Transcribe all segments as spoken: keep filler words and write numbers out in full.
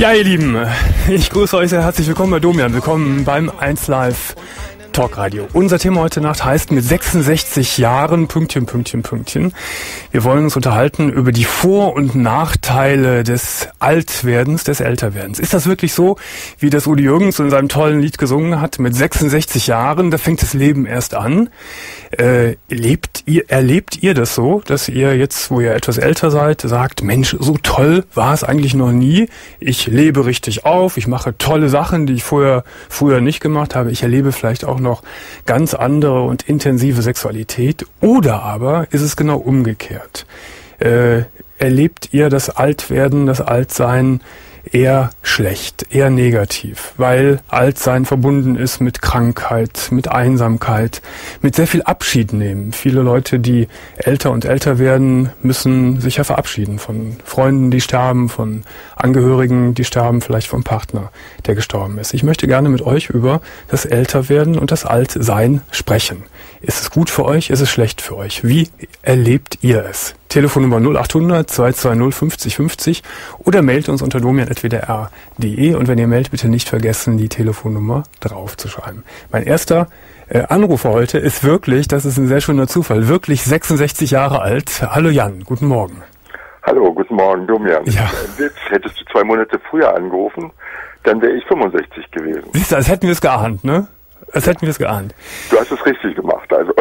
Ja, ihr Lieben, ich grüße euch sehr herzlich willkommen bei Domian. Willkommen beim eins Live Talkradio. Unser Thema heute Nacht heißt mit sechsundsechzig Jahren, Pünktchen, Pünktchen, Pünktchen. Wir wollen uns unterhalten über die Vor- und Nachteile des Altwerdens, des Älterwerdens. Ist das wirklich so, wie das Udo Jürgens in seinem tollen Lied gesungen hat? Mit sechsundsechzig Jahren, da fängt das Leben erst an. Äh, lebt ihr, erlebt ihr das so, dass ihr jetzt, wo ihr etwas älter seid, sagt, Mensch, so toll war es eigentlich noch nie. Ich lebe richtig auf, ich mache tolle Sachen, die ich vorher, früher nicht gemacht habe. Ich erlebe vielleicht auch noch ganz andere und intensive Sexualität. Oder aber ist es genau umgekehrt? Äh, erlebt ihr das Altwerden, das Altsein eher schlecht, eher negativ, weil Altsein verbunden ist mit Krankheit, mit Einsamkeit, mit sehr viel Abschied nehmen. Viele Leute, die älter und älter werden, müssen sich ja verabschieden von Freunden, die sterben, von Angehörigen, die sterben, vielleicht vom Partner, der gestorben ist. Ich möchte gerne mit euch über das Älterwerden und das Altsein sprechen. Ist es gut für euch? Ist es schlecht für euch? Wie erlebt ihr es? Telefonnummer null acht hundert zwei zwei null fünfzig fünfzig oder mailt uns unter domian at w d r punkt d e und wenn ihr mailt, bitte nicht vergessen, die Telefonnummer draufzuschreiben. Mein erster äh, Anrufer heute ist wirklich, das ist ein sehr schöner Zufall, wirklich sechsundsechzig Jahre alt. Hallo Jan, guten Morgen. Hallo, guten Morgen, Domian. Ja. Witz, hättest du zwei Monate früher angerufen, dann wäre ich fünfundsechzig gewesen. Siehst du, als hätten wir es geahnt, ne? Als hätten wir es geahnt. Du hast es richtig gemacht, also.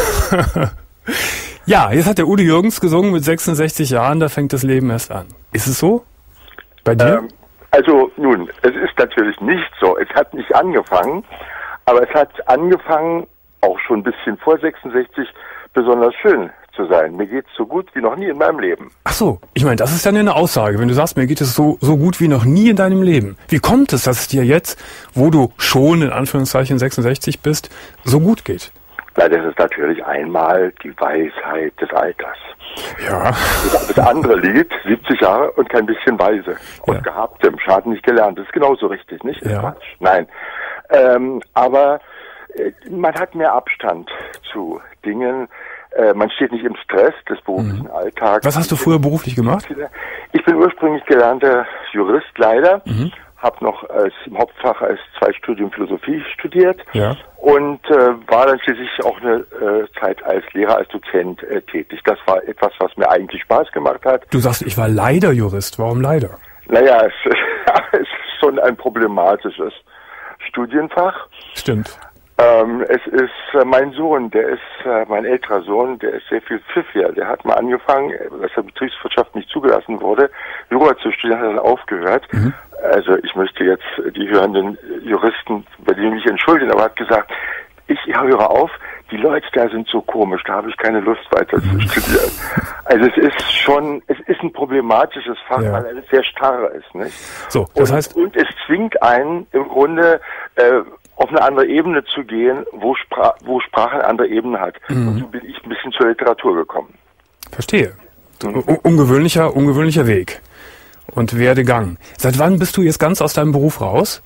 Ja, jetzt hat der Udo Jürgens gesungen mit sechsundsechzig Jahren, da fängt das Leben erst an. Ist es so? Bei dir? Ähm, also nun, es ist natürlich nicht so. Es hat nicht angefangen, aber es hat angefangen, auch schon ein bisschen vor sechsundsechzig, besonders schön zu sein. Mir geht's so gut wie noch nie in meinem Leben. Ach so, ich meine, das ist dann ja eine Aussage, wenn du sagst, mir geht es so, so gut wie noch nie in deinem Leben. Wie kommt es, dass es dir jetzt, wo du schon in Anführungszeichen sechsundsechzig bist, so gut geht? Na, das ist natürlich einmal die Weisheit des Alters. Ja. Das, das andere Lied, siebzig Jahre und kein bisschen weise. Und Ja. gehabtem, Schaden nicht gelernt. Das ist genauso richtig, nicht? Ja. Quatsch. Nein. Ähm, aber äh, man hat mehr Abstand zu Dingen. Äh, man steht nicht im Stress des beruflichen Mhm. Alltags. Was hast du früher beruflich gemacht? Ich bin ursprünglich gelernter Jurist, leider. Mhm. Habe noch als, im Hauptfach als Zweitstudium Philosophie studiert. Ja. Und äh, war dann schließlich auch eine äh, Zeit als Lehrer, als Dozent äh, tätig. Das war etwas, was mir eigentlich Spaß gemacht hat. Du sagst, ich war leider Jurist. Warum leider? Naja, es, es ist schon ein problematisches Studienfach. Stimmt. Ähm, es ist äh, mein Sohn, der ist, äh, mein älterer Sohn, der ist sehr viel pfiffiger. Der hat mal angefangen, dass der Betriebswirtschaft nicht zugelassen wurde, Jura zu studieren, hat er dann aufgehört. Mhm. Also ich möchte jetzt die hörenden Juristen, bei denen mich entschuldigen, aber er hat gesagt, ich höre auf, die Leute da sind so komisch, da habe ich keine Lust weiter zu studieren. Also es ist schon, es ist ein problematisches Fach, ja. Weil es sehr starr ist, nicht? So, das und, heißt, und es zwingt einen im Grunde äh, auf eine andere Ebene zu gehen, wo, Spra wo Sprache eine andere Ebene hat. Mhm. Und so bin ich ein bisschen zur Literatur gekommen. Verstehe. Mhm. Ungewöhnlicher, ungewöhnlicher Weg. Und Werdegang. Seit wann bist du jetzt ganz aus deinem Beruf raus?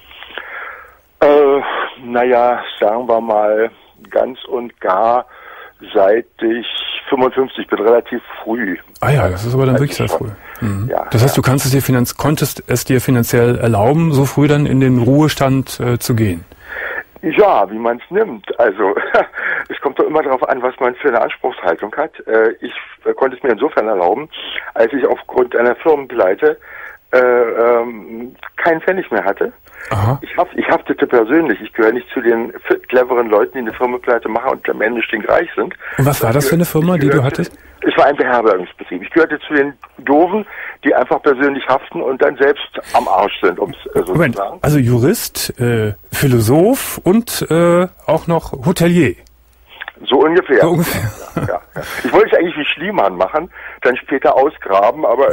Äh, naja, sagen wir mal ganz und gar seit ich fünfundfünfzig bin, relativ früh. Ah ja, das ist aber dann wirklich sehr früh. Mhm. Ja, das heißt, ja. du kannst es dir finanz konntest es dir finanziell erlauben, so früh dann in den Ruhestand äh, zu gehen? Ja, wie man es nimmt. Also es kommt doch immer darauf an, was man für eine Anspruchshaltung hat. Äh, ich äh, konnte es mir insofern erlauben, als ich aufgrund einer Firmenpleite äh, ähm, keinen Pfennig mehr hatte. Aha. Ich, haft, ich haftete persönlich. Ich gehöre nicht zu den cleveren Leuten, die eine Firmenpleite machen und am Ende stinkreich sind. Und was war das für eine Firma, die du hattest? Es war ein Beherbergungsbetrieb. Ich gehörte zu den Doofen, die einfach persönlich haften und dann selbst am Arsch sind, um es äh, so Moment, zu sagen. also Jurist, äh, Philosoph und äh, auch noch Hotelier. So ungefähr. So ungefähr. Ja, ja, ja. Ich wollte es eigentlich wie Schliemann machen, dann später ausgraben, aber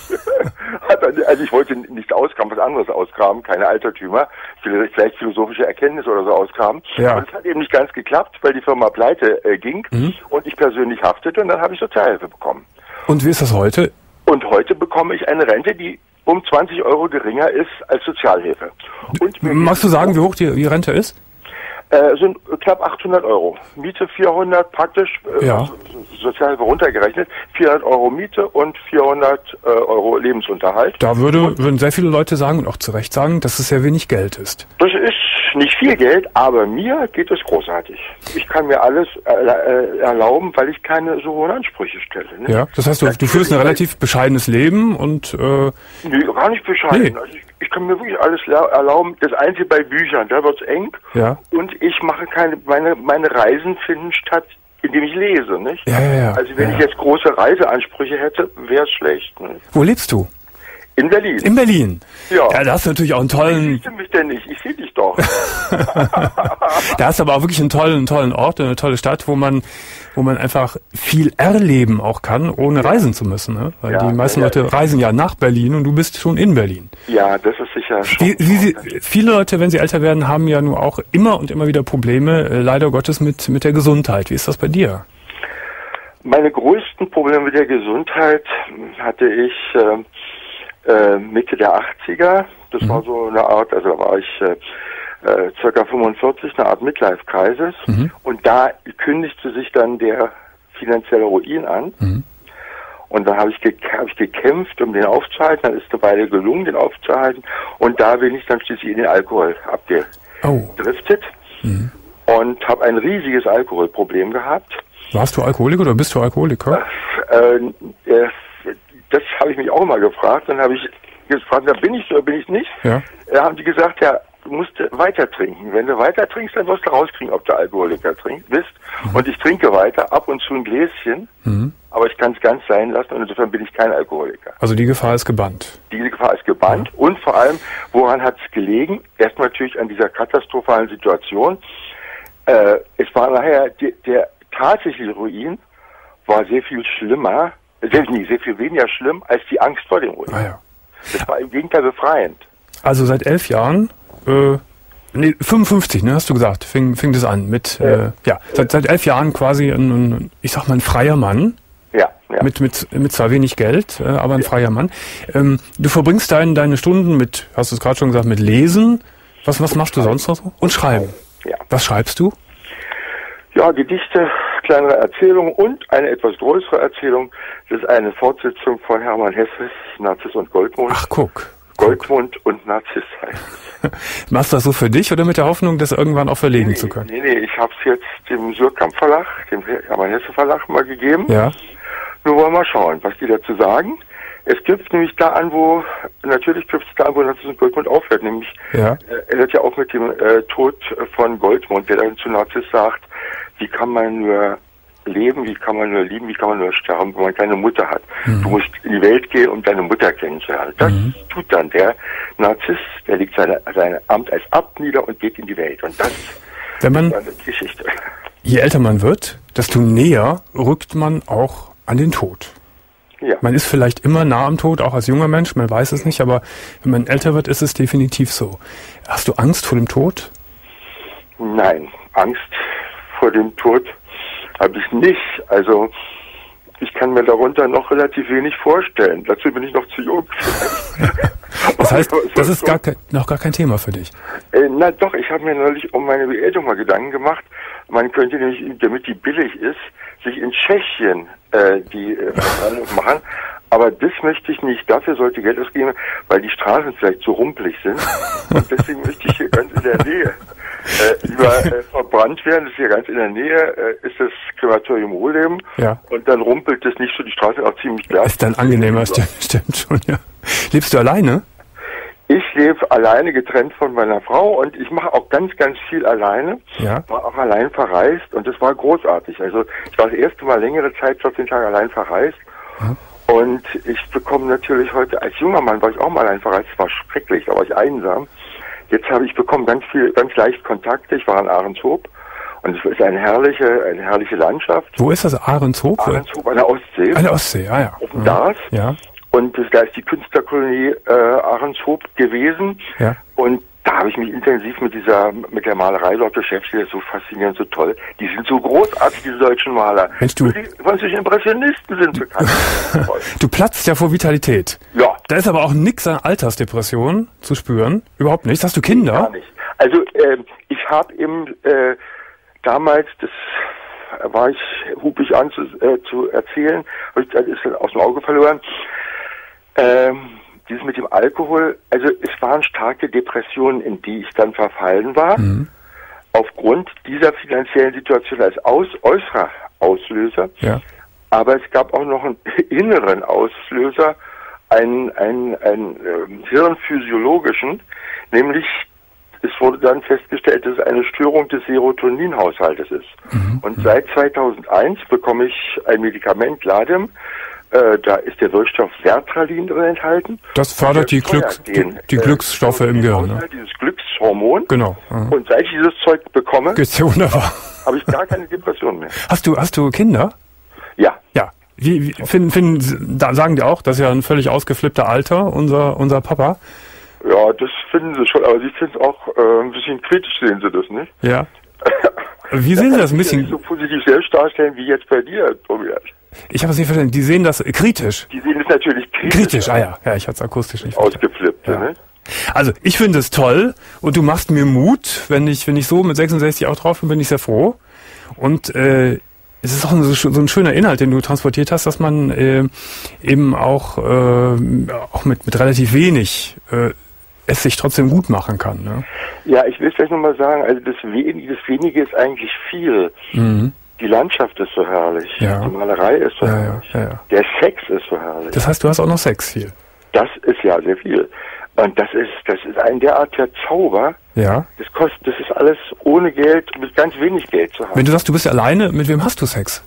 also ich wollte nicht ausgraben, was anderes ausgraben, keine Altertümer, vielleicht philosophische Erkenntnisse oder so ausgraben. Ja. Und es hat eben nicht ganz geklappt, weil die Firma pleite äh, ging mhm. und ich persönlich haftete und dann habe ich Sozialhilfe bekommen. Und wie ist das heute? Und heute bekomme ich eine Rente, die um zwanzig Euro geringer ist als Sozialhilfe. Und Magst du sagen, wie hoch die, die Rente ist? Äh, sind knapp achthundert Euro. Miete vierhundert praktisch, äh, Ja. sozial runtergerechnet, vierhundert Euro Miete und vierhundert äh, Euro Lebensunterhalt. Da würde, würden sehr viele Leute sagen und auch zu Recht sagen, dass es sehr wenig Geld ist. Das ist nicht viel Geld, aber mir geht es großartig. Ich kann mir alles äh, äh, erlauben, weil ich keine so hohen Ansprüche stelle. Ne? Ja, das heißt, du, du führst ein relativ bescheidenes Leben und... Äh, nee, gar nicht bescheiden. Nee. Also ich, ich kann mir wirklich alles erlauben. Das Einzige bei Büchern, da wird's eng. Ja. Und ich mache keine, meine, meine Reisen finden statt, indem ich lese, nicht? Ja, ja, ja. Also wenn ja. ich jetzt große Reiseansprüche hätte, wäre es schlecht. Ne? Wo lebst du? In Berlin. In Berlin? Ja. Ja, da hast du natürlich auch einen tollen... Siehst du mich denn nicht? Ich sehe dich doch. Da hast du aber auch wirklich einen tollen, tollen Ort, eine tolle Stadt, wo man, wo man einfach viel erleben auch kann, ohne ja. reisen zu müssen. Ne? Weil ja, die meisten ja, Leute ja. reisen ja nach Berlin und du bist schon in Berlin. Ja, das ist sicher schon. Wie, wie sie, viele Leute, wenn sie älter werden, haben ja nur auch immer und immer wieder Probleme, äh, leider Gottes, mit, mit der Gesundheit. Wie ist das bei dir? Meine größten Probleme mit der Gesundheit hatte ich äh, äh, Mitte der achtziger. Das mhm. war so eine Art, also da war ich äh, äh, circa fünfundvierzig, eine Art Midlife-Crisis. Mhm. Und da kündigte sich dann der finanzielle Ruin an. Mhm. Und da habe ich, ge hab ich gekämpft, um den aufzuhalten. Dann ist eine Weile gelungen, den aufzuhalten. Und da bin ich dann schließlich in den Alkohol abgedriftet. Oh. Mhm. Und habe ein riesiges Alkoholproblem gehabt. Warst du Alkoholiker oder bist du Alkoholiker? Äh, äh, das habe ich mich auch immer gefragt. Dann habe ich gefragt, da bin ich so, bin ich nicht. Ja. Da haben die gesagt, ja, du musst weiter trinken. Wenn du weiter trinkst, dann wirst du rauskriegen, ob du Alkoholiker trink, bist. Mhm. Und ich trinke weiter, ab und zu ein Gläschen, mhm. aber ich kann es ganz sein lassen und insofern bin ich kein Alkoholiker. Also die Gefahr ist gebannt. Die Gefahr ist gebannt ja. Und vor allem, woran hat es gelegen? Erstmal natürlich an dieser katastrophalen Situation. Äh, es war nachher die, der tatsächliche Ruin war sehr viel schlimmer, sehr, nee, sehr viel weniger schlimm als die Angst vor dem Ruin. Ah, ja. Das war im Gegenteil befreiend. Also seit elf Jahren, äh, nee, fünfundfünfzig, ne, hast du gesagt, fing, fing das an mit, äh, äh, ja, seit, seit elf Jahren quasi ein, ein, ich sag mal, ein freier Mann. Ja, ja. Mit, mit, mit zwar wenig Geld, äh, aber ein ja. freier Mann. Ähm, du verbringst dein, deine Stunden mit, hast du es gerade schon gesagt, mit Lesen. Was, was machst du sonst noch so? Und Schreiben. Ja. Was schreibst du? Ja, Gedichte, kleinere Erzählungen und eine etwas größere Erzählung. Das ist eine Fortsetzung von Hermann Hesses, Narziss und Goldmund. Ach, guck. Goldmund guck. Und Narziss heißt es. Machst du das so für dich oder mit der Hoffnung, das irgendwann auch verlegen nee, zu können? Nee, nee, ich habe es jetzt dem Surkamp Verlag, dem Hermann Hesse Verlag mal gegeben. Ja. Nur wollen wir mal schauen, was die dazu sagen. Es gibt nämlich da an, wo, natürlich gibt es da an, wo Narziss und Goldmund aufhört, nämlich, ja. äh, er hört ja auch mit dem äh, Tod von Goldmund, der dann zu Narziss sagt, wie kann man nur leben, wie kann man nur lieben, wie kann man nur sterben, wenn man keine Mutter hat. Mhm. Du musst in die Welt gehen, um deine Mutter kennenzulernen. Das mhm. tut dann der Narziss, der legt seine, sein Amt als Abt nieder und geht in die Welt. Und das wenn man, ist eine Geschichte. Je älter man wird, desto näher rückt man auch an den Tod. Ja. Man ist vielleicht immer nah am Tod, auch als junger Mensch, man weiß es nicht, aber wenn man älter wird, ist es definitiv so. Hast du Angst vor dem Tod? Nein, Angst vor dem Tod habe ich nicht. Also ich kann mir darunter noch relativ wenig vorstellen. Dazu bin ich noch zu jung. Das heißt, das ist gar kein, noch gar kein Thema für dich? Äh, na doch, ich habe mir neulich um meine Beerdigung mal Gedanken gemacht. Man könnte nämlich, damit die billig ist, sich in Tschechien äh, die äh, machen. Aber das möchte ich nicht. Dafür sollte Geld ausgeben, weil die Straßen vielleicht zu rumpelig sind. Und deswegen möchte ich hier ganz in der Nähe äh, lieber äh, verbrannt werden. Das ist hier ganz in der Nähe, äh, ist das Krematorium Ruhleben. Ja. Und dann rumpelt das nicht so, die Straße ist auch ziemlich glatt. Ist dann angenehmer, stimmt, stimmt schon, ja. Lebst du alleine? Ich lebe alleine, getrennt von meiner Frau, und ich mache auch ganz, ganz viel alleine. Ja. War auch allein verreist und das war großartig. Also ich war das erste Mal längere Zeit, vierzehn Tage allein verreist. Ja. Und ich bekomme natürlich heute, als junger Mann war ich auch mal allein verreist, es war schrecklich, da war ich einsam. Jetzt habe ich bekommen ganz viel, ganz leicht Kontakte. Ich war in Ahrenshoop und es ist eine herrliche, eine herrliche Landschaft. Wo ist das, Ahrenshoop? Ahrenshoop an der Ostsee. An der Ostsee, ah ja. Auf dem Dars. Ja. Und das, da ist die Künstlerkolonie äh, Ahrenshoop gewesen. Ja. Und da habe ich mich intensiv mit dieser, mit der Malerei dort beschäftigt. Das ist so faszinierend, so toll. Die sind so großartig, diese deutschen Maler. Mensch, du. Die französischen Impressionisten sind bekannt. Du platzt ja vor Vitalität. Ja. Da ist aber auch nix an Altersdepression zu spüren. Überhaupt nicht. Hast du Kinder? Gar nicht. Also äh, ich habe eben äh, damals, das war ich, hub ich an zu, äh, zu erzählen, habe ich das ist dann aus dem Auge verloren. Ähm, dieses mit dem Alkohol, also es waren starke Depressionen, in die ich dann verfallen war, mhm. aufgrund dieser finanziellen Situation als aus, äußerer Auslöser. Ja. Aber es gab auch noch einen inneren Auslöser, einen, einen, einen äh, hirnphysiologischen, nämlich es wurde dann festgestellt, dass es eine Störung des Serotoninhaushaltes ist. Mhm. Und seit zweitausendeins bekomme ich ein Medikament, Ladem, äh, da ist der Wirkstoff Sertralin drin enthalten. Das fördert die, Glück, die, die Glücksstoffe äh, im Gehirn. Ne? Dieses Glückshormon. Genau. Mhm. Und seit ich dieses Zeug bekomme, geht's dir wunderbar. Habe ich gar keine Depression mehr. Hast du, hast du Kinder? Ja. Ja. Wie, wie finden, finden, da sagen die auch, das ist ja ein völlig ausgeflippter Alter, unser, unser Papa. Ja, das finden sie schon, aber sie finden es auch äh, ein bisschen kritisch, sehen sie das, nicht? Ja. Wie sehen sie das ein bisschen? Ja nicht so positiv selbst darstellen wie jetzt bei dir, Tobias. Ich habe es nicht verstanden. Die sehen das kritisch. Die sehen es natürlich kritisch. Kritisch, ah ja. Ja, ich hatte es akustisch nicht verstanden. Ausgeflippt, ja. Ne? Also, ich finde es toll und du machst mir Mut. Wenn ich, wenn ich so mit sechsundsechzig auch drauf bin, bin ich sehr froh. Und äh, es ist auch so, so ein schöner Inhalt, den du transportiert hast, dass man äh, eben auch, äh, auch mit, mit relativ wenig äh, es sich trotzdem gut machen kann. Ne? Ja, ich will vielleicht nochmal sagen, also das, Wen das Wenige ist eigentlich viel. Mhm. Die Landschaft ist so herrlich, ja. Die Malerei ist so ja, herrlich, ja, ja. Der Sex ist so herrlich. Das heißt, du hast auch noch Sex viel? Das ist ja sehr viel. Und das ist, das ist ein derartiger Zauber. Ja. Das kostet, das ist alles ohne Geld, mit ganz wenig Geld zu haben. Wenn du sagst, du bist alleine, mit wem hast du Sex?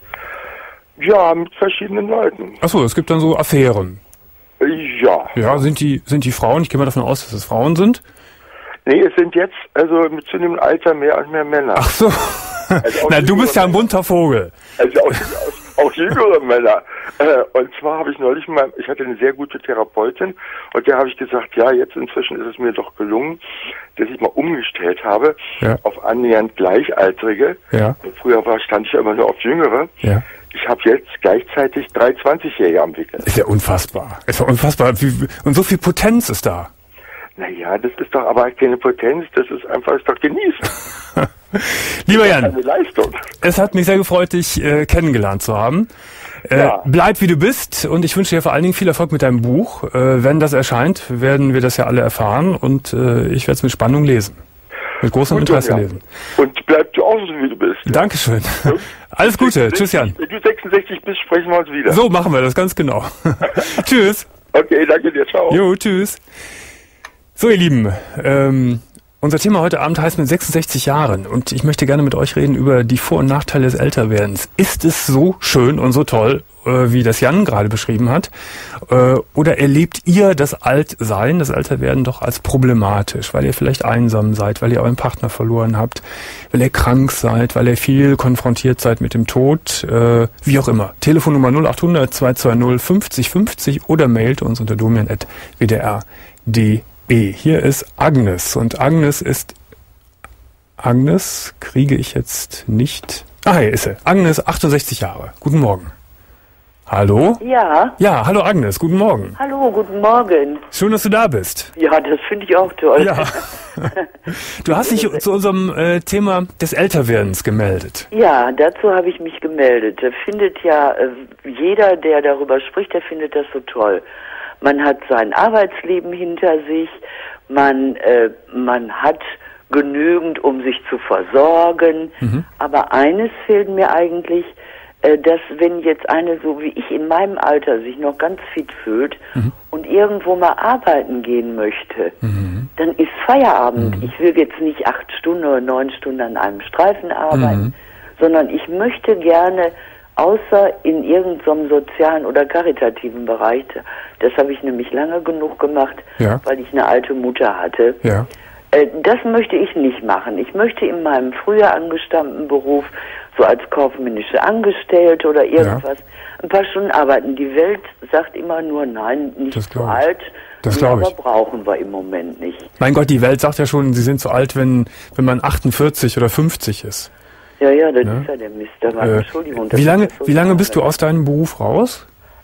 Ja, mit verschiedenen Leuten. Ach so, es gibt dann so Affären. Ja. Ja, sind die, sind die Frauen, ich gehe mal davon aus, dass es Frauen sind? Nee, es sind jetzt, also mit zunehmendem Alter mehr und mehr Männer. Ach so. Also na, du bist ja ein bunter Vogel. Also auch, auch, auch jüngere Männer. Und zwar habe ich neulich mal, ich hatte eine sehr gute Therapeutin und der habe ich gesagt, ja, jetzt inzwischen ist es mir doch gelungen, dass ich mal umgestellt habe ja. auf annähernd Gleichaltrige. Ja. Früher war, stand ich ja immer nur auf Jüngere. Ja. Ich habe jetzt gleichzeitig drei zwanzigjährige am Wickel. Ist ja unfassbar. Ist ja unfassbar. Und so viel Potenz ist da. Naja, das ist doch aber keine Potenz, das ist einfach, ist doch genießen. Lieber Jan, eine Leistung. Es hat mich sehr gefreut, dich äh, kennengelernt zu haben. Äh, ja. Bleib wie du bist und ich wünsche dir vor allen Dingen viel Erfolg mit deinem Buch. Äh, wenn das erscheint, werden wir das ja alle erfahren und äh, ich werde es mit Spannung lesen. Mit großem und Interesse ja. lesen. Und bleib du auch so, wie du bist. Ja. Dankeschön. Ja. Alles Gute. sechsundsechzig, Tschüss, Jan. Wenn du sechsundsechzig bist, sprechen wir uns wieder. So machen wir das, ganz genau. Tschüss. Okay, danke dir. Ciao. Jo, tschüss. So, ihr Lieben, ähm, unser Thema heute Abend heißt mit sechsundsechzig Jahren und ich möchte gerne mit euch reden über die Vor- und Nachteile des Älterwerdens. Ist es so schön und so toll, äh, wie das Jan gerade beschrieben hat? Äh, oder erlebt ihr das Altsein, das Älterwerden doch als problematisch, weil ihr vielleicht einsam seid, weil ihr euren Partner verloren habt, weil ihr krank seid, weil ihr viel konfrontiert seid mit dem Tod, äh, wie auch immer. Telefonnummer null acht hundert zwei zwei null fünfzig fünfzig oder mailt uns unter domian at w d r punkt d e. Hier ist Agnes und Agnes ist Agnes kriege ich jetzt nicht. Ah, hier ist sie. Agnes, achtundsechzig Jahre. Guten Morgen. Hallo? Ja. Ja, hallo Agnes, guten Morgen. Hallo, guten Morgen. Schön, dass du da bist. Ja, das finde ich auch toll. Ja. Du hast dich zu unserem äh, Thema des Älterwerdens gemeldet. Ja, dazu habe ich mich gemeldet. Da findet ja äh, jeder, der darüber spricht, der findet das so toll. Man hat sein Arbeitsleben hinter sich, man, äh, man hat genügend, um sich zu versorgen. Mhm. Aber eines fehlt mir eigentlich, äh, dass wenn jetzt eine so wie ich in meinem Alter sich noch ganz fit fühlt mhm. und irgendwo mal arbeiten gehen möchte, mhm. dann ist Feierabend. Mhm. Ich will jetzt nicht acht Stunden oder neun Stunden an einem Streifen arbeiten, mhm. sondern ich möchte gerne außer in irgendeinem sozialen oder karitativen Bereich, das habe ich nämlich lange genug gemacht, ja. weil ich eine alte Mutter hatte. Ja. Äh, das möchte ich nicht machen. Ich möchte in meinem früher angestammten Beruf, so als kaufmännische Angestellte oder irgendwas, ja. ein paar Stunden arbeiten. Die Welt sagt immer nur, nein, nicht zu alt. Das glaube ich. Aber brauchen wir im Moment nicht. Mein Gott, die Welt sagt ja schon, sie sind zu alt, wenn, wenn man achtundvierzig oder fünfzig ist. Ja, ja, das ne? ist ja der Mist. Aber, äh, Entschuldigung. Wie lange, so wie lange bist du aus deinem Beruf raus?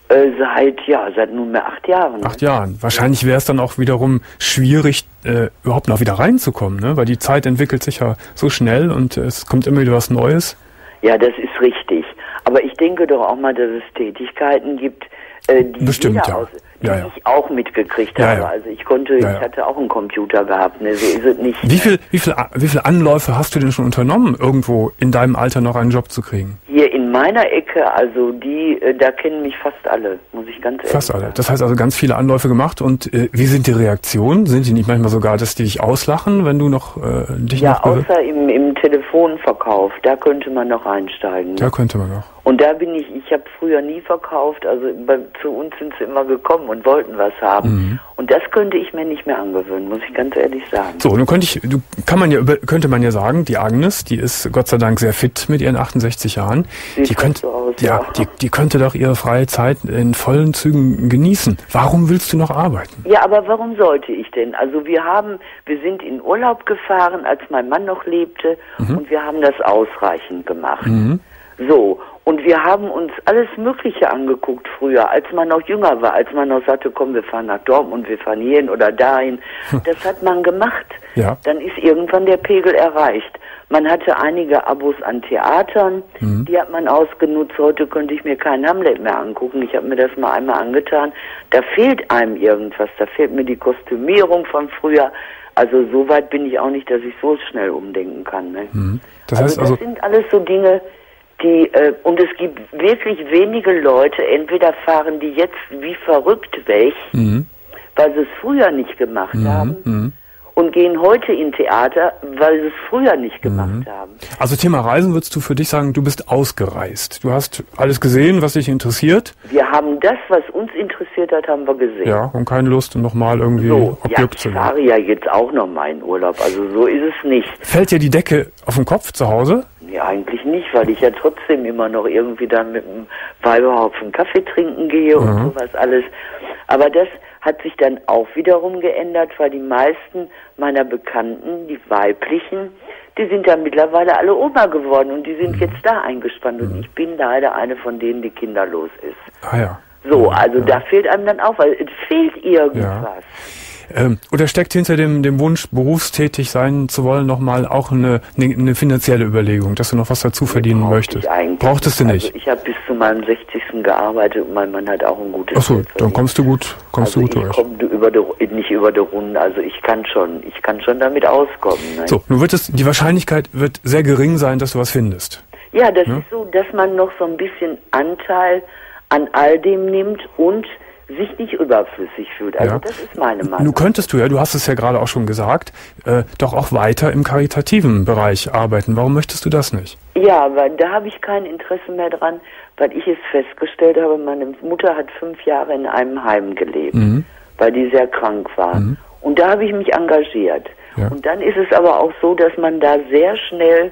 Äh, seit, ja, seit nunmehr acht Jahren. Acht Jahren. Wahrscheinlich wäre es dann auch wiederum schwierig, äh, überhaupt noch wieder reinzukommen, ne? Weil die Zeit entwickelt sich ja so schnell und äh, es kommt immer wieder was Neues. Ja, das ist richtig. Aber ich denke doch auch mal, dass es Tätigkeiten gibt, äh, die, Bestimmt, jeder ja. aus, die ja, ja. ich auch mitgekriegt ja, habe. ja. Also ich konnte, ja, ja. ich hatte auch einen Computer gehabt, ne? So ist es nicht. Wie viel, wie viel, wie viel Anläufe hast du denn schon unternommen, irgendwo in deinem Alter noch einen Job zu kriegen? Hier in meiner Ecke, also die, äh, da kennen mich fast alle, muss ich ganz ehrlich Fast alle. sagen. Das heißt also ganz viele Anläufe gemacht und äh, wie sind die Reaktionen? Sind die nicht manchmal sogar, dass die dich auslachen, wenn du noch äh, dich Ja, noch bewirbst? außer im, im Telefonverkauf, da könnte man noch einsteigen. Da könnte man noch. Und da bin ich, ich habe früher nie verkauft, also bei, zu uns sind sie immer gekommen und wollten was haben. Mhm. Und das könnte ich mir nicht mehr angewöhnen, muss ich ganz ehrlich sagen. So, nun könnte ich, du, kann man ja, könnte man ja sagen, die Agnes, die ist Gott sei Dank sehr fit mit ihren achtundsechzig Jahren. Sieht Die könnte, so aus, ja, ja. die, die könnte doch ihre freie Zeit in vollen Zügen genießen. Warum willst du noch arbeiten? Ja, aber warum sollte ich denn? Also wir haben, wir sind in Urlaub gefahren, als mein Mann noch lebte, mhm. und wir haben das ausreichend gemacht. Mhm. So, und wir haben uns alles Mögliche angeguckt früher, als man noch jünger war, als man noch sagte, komm, wir fahren nach Dortmund, wir fahren hierhin oder dahin. Das hat man gemacht. Ja. Dann ist irgendwann der Pegel erreicht. Man hatte einige Abos an Theatern, mhm. die hat man ausgenutzt. Heute könnte ich mir kein Hamlet mehr angucken. Ich habe mir das mal einmal angetan. Da fehlt einem irgendwas. Da fehlt mir die Kostümierung von früher. Also so weit bin ich auch nicht, dass ich so schnell umdenken kann. Ne? Mhm. Das also heißt das also sind alles so Dinge, die, äh, und es gibt wirklich wenige Leute, entweder fahren die jetzt wie verrückt weg, mhm. weil sie es früher nicht gemacht mhm. haben, mhm. und gehen heute in Theater, weil sie es früher nicht gemacht mhm. haben. Also Thema Reisen würdest du für dich sagen, du bist ausgereist. Du hast alles gesehen, was dich interessiert. Wir haben das, was uns interessiert hat, haben wir gesehen. Ja, und keine Lust, nochmal irgendwie so, Objekt ja, zu ich fahre ja jetzt auch noch mal in Urlaub, also so ist es nicht. Fällt dir die Decke auf den Kopf zu Hause? Ja, eigentlich nicht, weil ich ja trotzdem immer noch irgendwie dann mit einem Weiberhaufen Kaffee trinken gehe mhm. und sowas alles. Aber das hat sich dann auch wiederum geändert, weil die meisten meiner Bekannten, die weiblichen, die sind dann mittlerweile alle Oma geworden und die sind mhm. jetzt da eingespannt und ich bin leider eine von denen, die kinderlos ist. Ah ja. So, also ja. da fehlt einem dann auch, weil es fehlt irgendwas. Ja. Ähm, oder steckt hinter dem, dem Wunsch, berufstätig sein zu wollen, nochmal auch eine, eine, eine finanzielle Überlegung, dass du noch was dazu verdienen Brauch möchtest? Brauchtest du nicht? Also ich habe bis zu meinem sechzigsten gearbeitet und mein Mann hat auch ein gutes Achso, dann kommst du gut, kommst also du gut ich durch. Komm über die, nicht über die Runde, also ich kann schon, ich kann schon damit auskommen. Ne? So, nun wird es, die Wahrscheinlichkeit wird sehr gering sein, dass du was findest. Ja, das ja? ist so, dass man noch so ein bisschen Anteil an all dem nimmt und sich nicht überflüssig fühlt. Also ja. das ist meine Meinung. Nun könntest du ja, du hast es ja gerade auch schon gesagt, äh, doch auch weiter im karitativen Bereich arbeiten. Warum möchtest du das nicht? Ja, weil da habe ich kein Interesse mehr dran, weil ich es festgestellt habe, meine Mutter hat fünf Jahre in einem Heim gelebt, mhm. weil die sehr krank war. Mhm. Und da habe ich mich engagiert. Ja. Und dann ist es aber auch so, dass man da sehr schnell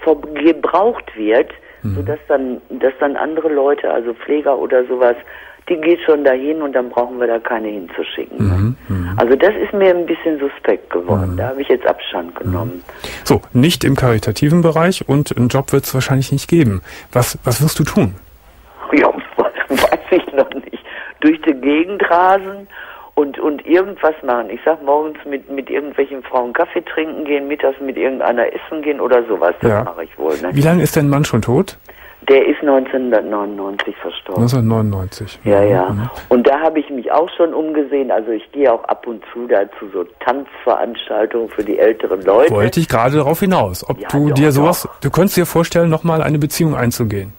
gebraucht wird, mhm. sodass dann, dass dann andere Leute, also Pfleger oder sowas, die geht schon dahin und dann brauchen wir da keine hinzuschicken. Mhm, ne? Also das ist mir ein bisschen suspekt geworden. Mhm. Da habe ich jetzt Abstand genommen. So, nicht im karitativen Bereich und einen Job wird es wahrscheinlich nicht geben. Was, was wirst du tun? Ja, weiß ich noch nicht. Durch die Gegend rasen und, und irgendwas machen. Ich sag morgens mit, mit irgendwelchen Frauen Kaffee trinken gehen, mittags mit irgendeiner essen gehen oder sowas. Das ja. mache ich wohl. Ne? Wie lange ist dein Mann schon tot? Der ist neunzehnhundertneunundneunzig verstorben. neunzehnhundertneunundneunzig. Ja, ja. Mhm. Und da habe ich mich auch schon umgesehen. Also ich gehe auch ab und zu dazu so Tanzveranstaltungen für die älteren Leute. Wollte ich gerade darauf hinaus. Ob ja, du doch, dir sowas, doch. du könntest dir vorstellen, nochmal eine Beziehung einzugehen?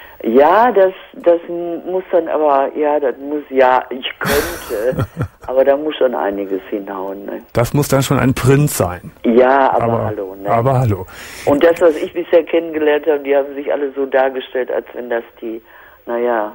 Ja, das, das muss dann aber, ja, das muss, ja, ich könnte, aber da muss schon einiges hinhauen. Ne? Das muss dann schon ein Prinz sein. Ja, aber, aber hallo. Ne? Aber hallo. Und das, was ich bisher kennengelernt habe, die haben sich alle so dargestellt, als wenn das die, naja,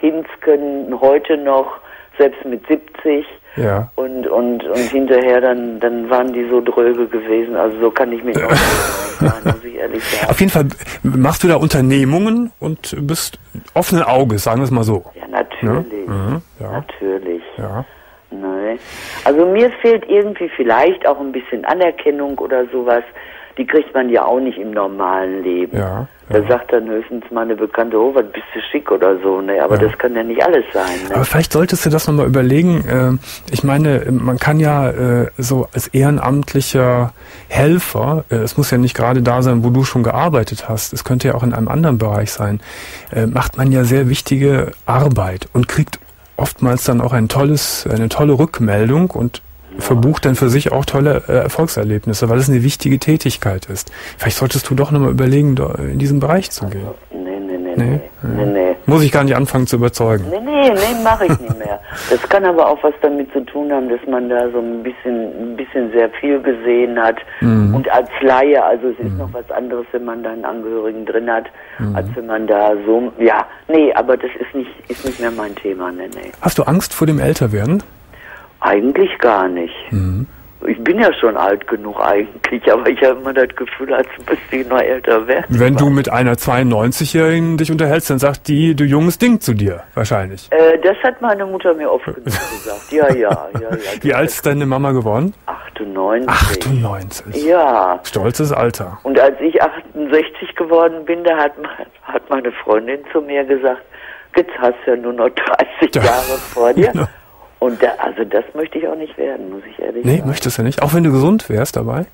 Hinsken heute noch, selbst mit siebzig, ja. und, und, und hinterher dann, dann waren die so dröge gewesen, also so kann ich mich auch nicht sagen, muss ich ehrlich sagen. Auf jeden Fall machst du da Unternehmungen und bist offenen Auges, sagen wir es mal so. Ja, natürlich, ja? Mhm. Ja. natürlich. Ja. Nee. Also mir fehlt irgendwie vielleicht auch ein bisschen Anerkennung oder sowas, die kriegt man ja auch nicht im normalen Leben. Ja, da ja. sagt dann höchstens mal eine Bekannte, oh, was bist du schick oder so, ne? Aber Ja. das kann ja nicht alles sein. Ne? Aber vielleicht solltest du das nochmal überlegen. Äh, ich meine, man kann ja äh, so als ehrenamtlicher Helfer, äh, es muss ja nicht gerade da sein, wo du schon gearbeitet hast, es könnte ja auch in einem anderen Bereich sein, äh, macht man ja sehr wichtige Arbeit und kriegt oftmals dann auch ein tolles, eine tolle Rückmeldung und verbucht dann für sich auch tolle äh, Erfolgserlebnisse, weil es eine wichtige Tätigkeit ist. Vielleicht solltest du doch nochmal überlegen, da in diesen Bereich zu gehen. Nee, nee, nee, Nee? nee, nee, nee. Muss ich gar nicht anfangen zu überzeugen. Nee, nee, nee, mache ich nicht mehr. Das kann aber auch was damit zu tun haben, dass man da so ein bisschen, ein bisschen sehr viel gesehen hat. Mhm. Und als Laie, also es ist mhm. noch was anderes, wenn man da einen Angehörigen drin hat, mhm. als wenn man da so, ja, nee, aber das ist nicht, ist nicht mehr mein Thema, nee, nee. Hast du Angst vor dem Älterwerden? Eigentlich gar nicht. Mhm. Ich bin ja schon alt genug eigentlich, aber ich habe immer das Gefühl, als müsste ich noch älter werden. Wenn du mit einer zweiundneunzigjährigen dich unterhältst, dann sagt die, du junges Ding zu dir, wahrscheinlich. Äh, das hat meine Mutter mir oft genug gesagt. Ja, ja, ja, ja. Wie alt ist deine Mama geworden? achtundneunzig. achtundneunzig. Ja. Stolzes Alter. Und als ich achtundsechzig geworden bin, da hat, hat meine Freundin zu mir gesagt, jetzt hast du ja nur noch dreißig Jahre vor dir. Genau. Und da, also das möchte ich auch nicht werden, muss ich ehrlich nee, sagen. Nee, möchtest du nicht? Auch wenn du gesund wärst dabei?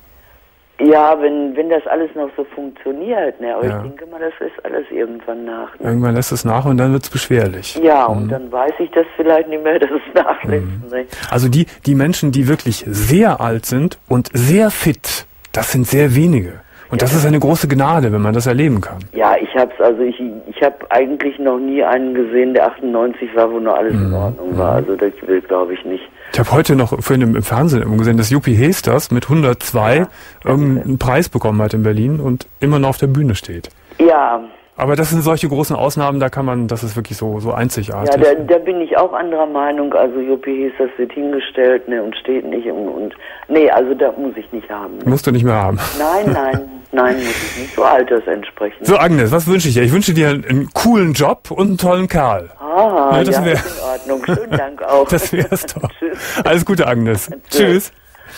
Ja, wenn wenn das alles noch so funktioniert, ne? Aber ja. ich denke mal, das ist alles irgendwann nach. Ne? Irgendwann lässt es nach und dann wird's beschwerlich. Ja, mhm. und dann weiß ich das vielleicht nicht mehr, dass es nachlässt. Mhm. Ne? Also die, die Menschen, die wirklich sehr alt sind und sehr fit, das sind sehr wenige. Und das ist eine große Gnade, wenn man das erleben kann. Ja, ich hab's, also ich ich habe eigentlich noch nie einen gesehen, der achtundneunzig war, wo noch alles in Ordnung war. Also das will, glaube ich, nicht. Ich habe heute noch vorhin im, im Fernsehen gesehen, dass Juppie Hesters mit hundertzwei ja, irgendeinen Preis bekommen hat in Berlin und immer noch auf der Bühne steht. Ja. Aber das sind solche großen Ausnahmen, da kann man, das ist wirklich so, so einzigartig. Ja, da, da bin ich auch anderer Meinung. Also Juppie Hesters wird hingestellt, ne, und steht nicht und, und nee, also da muss ich nicht haben. Ne? Musst du nicht mehr haben. Nein, nein, nein, muss ich nicht. So altersentsprechend. So Agnes, was wünsche ich dir? Ich wünsche dir einen coolen Job und einen tollen Kerl. Ah, ja, das ja, wär, ist in Ordnung. Schönen Dank auch. Das wär's doch. Alles Gute, Agnes. Tschüss.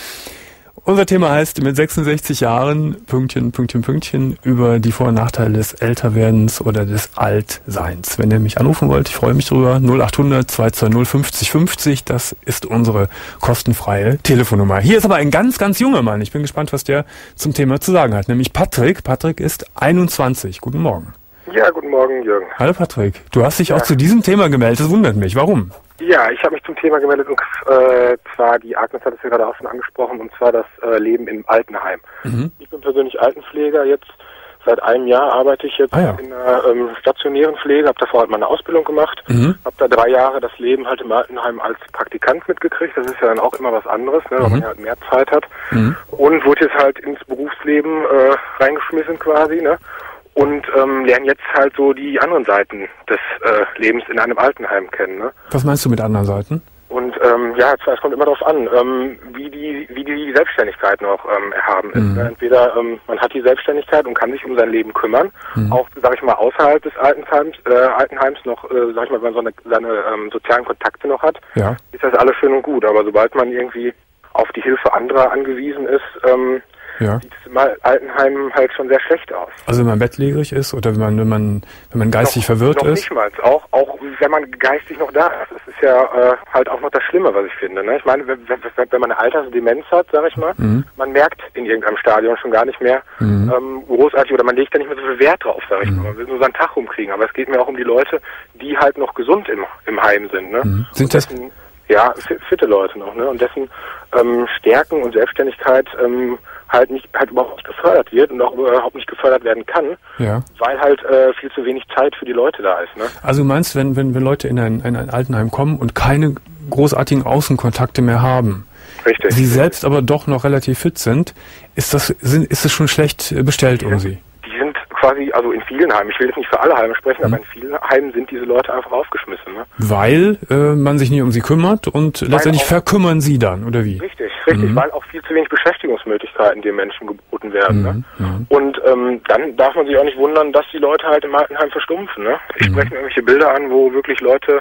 Unser Thema heißt mit sechsundsechzig Jahren, Pünktchen, Pünktchen, Pünktchen, über die Vor- und Nachteile des Älterwerdens oder des Altseins. Wenn ihr mich anrufen wollt, ich freue mich drüber, null achthundert zwei zwei null fünfzig fünfzig, das ist unsere kostenfreie Telefonnummer. Hier ist aber ein ganz, ganz junger Mann. Ich bin gespannt, was der zum Thema zu sagen hat, nämlich Patrick. Patrick ist einundzwanzig. Guten Morgen. Ja, guten Morgen, Jürgen. Hallo Patrick. Du hast dich ja. auch zu diesem Thema gemeldet, das wundert mich. Warum? Ja, ich habe mich zum Thema gemeldet und äh, zwar, die Agnes hat es ja gerade auch schon angesprochen, und zwar das äh, Leben im Altenheim. Mhm. Ich bin persönlich Altenpfleger, jetzt seit einem Jahr arbeite ich jetzt ah, ja. in einer ähm, stationären Pflege, habe davor halt meine Ausbildung gemacht, mhm. habe da drei Jahre das Leben halt im Altenheim als Praktikant mitgekriegt, das ist ja dann auch immer was anderes, ne, mhm. weil man ja halt mehr Zeit hat, mhm. und wurde jetzt halt ins Berufsleben äh, reingeschmissen quasi, ne? Und ähm, lernen jetzt halt so die anderen Seiten des äh, Lebens in einem Altenheim kennen. Ne? Was meinst du mit anderen Seiten? Und ähm, ja, es kommt immer darauf an, ähm, wie die wie die Selbstständigkeit noch ähm, erhaben ist. Mhm. Ne? Entweder ähm, man hat die Selbstständigkeit und kann sich um sein Leben kümmern, mhm. auch, sag ich mal, außerhalb des Altenheims, äh, Altenheims noch, äh, sag ich mal, wenn man so eine, seine ähm, sozialen Kontakte noch hat, ja. ist das alles schön und gut. Aber sobald man irgendwie auf die Hilfe anderer angewiesen ist, ähm, ja. sieht es im Altenheim halt schon sehr schlecht aus. Also wenn man bettlägerig ist oder wenn man wenn man wenn man geistig noch, verwirrt noch ist? Noch nicht mal. Auch, auch wenn man geistig noch da ist. Das ist ja äh, halt auch noch das Schlimme, was ich finde. Ne? Ich meine, wenn, wenn man eine Altersdemenz hat, sag ich mal, mhm. man merkt in irgendeinem Stadion schon gar nicht mehr mhm. ähm, großartig, oder man legt da nicht mehr so viel Wert drauf, sag ich mhm. mal. Man will nur seinen Tag rumkriegen. Aber es geht mir auch um die Leute, die halt noch gesund im, im Heim sind. Ne? Mhm. Sind das... Dessen, ja, fitte Leute noch, ne? Und dessen ähm, Stärken und Selbstständigkeit ähm, halt nicht halt überhaupt nicht gefördert wird und auch überhaupt nicht gefördert werden kann, ja. weil halt äh, viel zu wenig Zeit für die Leute da ist. Ne? Also du meinst, wenn, wenn, wenn Leute in ein, in ein Altenheim kommen und keine großartigen Außenkontakte mehr haben, richtig, sie selbst aber doch noch relativ fit sind, ist das sind, ist es schon schlecht bestellt die um sind, sie? Die sind quasi, also in vielen Heimen, ich will jetzt nicht für alle Heime sprechen, mhm. aber in vielen Heimen sind diese Leute einfach aufgeschmissen. Ne? Weil äh, man sich nicht um sie kümmert und weil letztendlich auch, verkümmern sie dann, oder wie? Richtig, richtig, mhm. weil auch viel zu wenig Beschäftigungsmöglichkeiten den Menschen geboten werden. Mhm. Ne? Mhm. Und ähm, dann darf man sich auch nicht wundern, dass die Leute halt im Altenheim verstumpfen. Ne? Ich mhm. spreche mir irgendwelche Bilder an, wo wirklich Leute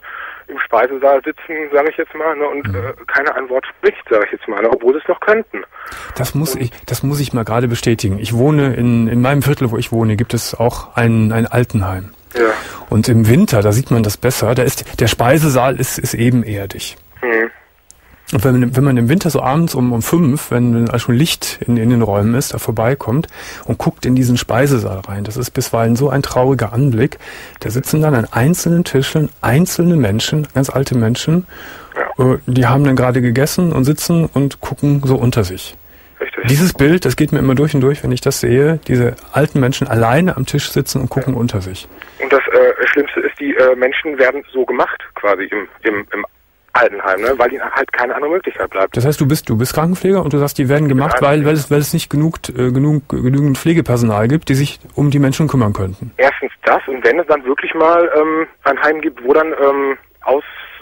im Speisesaal sitzen, sage ich jetzt mal, ne, und mhm. äh, keiner ein Wort spricht, sage ich jetzt mal, ne, obwohl sie es noch könnten. Das muss und, ich, das muss ich mal gerade bestätigen. Ich wohne in in meinem Viertel, wo ich wohne, gibt es auch ein ein Altenheim. Ja. Und im Winter, da sieht man das besser. Da ist der Speisesaal ist ist ebenerdig. Mhm. Und wenn, wenn man im Winter so abends um, um fünf, wenn schon Licht in, in den Räumen ist, da vorbeikommt und guckt in diesen Speisesaal rein, das ist bisweilen so ein trauriger Anblick. Da sitzen dann an einzelnen Tischen einzelne Menschen, ganz alte Menschen, ja. die haben dann gerade gegessen und sitzen und gucken so unter sich. Richtig. Dieses Bild, das geht mir immer durch und durch, wenn ich das sehe, diese alten Menschen alleine am Tisch sitzen und gucken ja. unter sich. Und das äh, Schlimmste ist, die äh, Menschen werden so gemacht, quasi im, im, im Altenheim, ne? Weil ihnen halt keine andere Möglichkeit bleibt. Das heißt, du bist du bist Krankenpfleger und du sagst, die werden gemacht, weil weil es weil es nicht genug äh, genug genügend Pflegepersonal gibt, die sich um die Menschen kümmern könnten. Erstens das, und wenn es dann wirklich mal ähm, ein Heim gibt, wo dann ähm, aus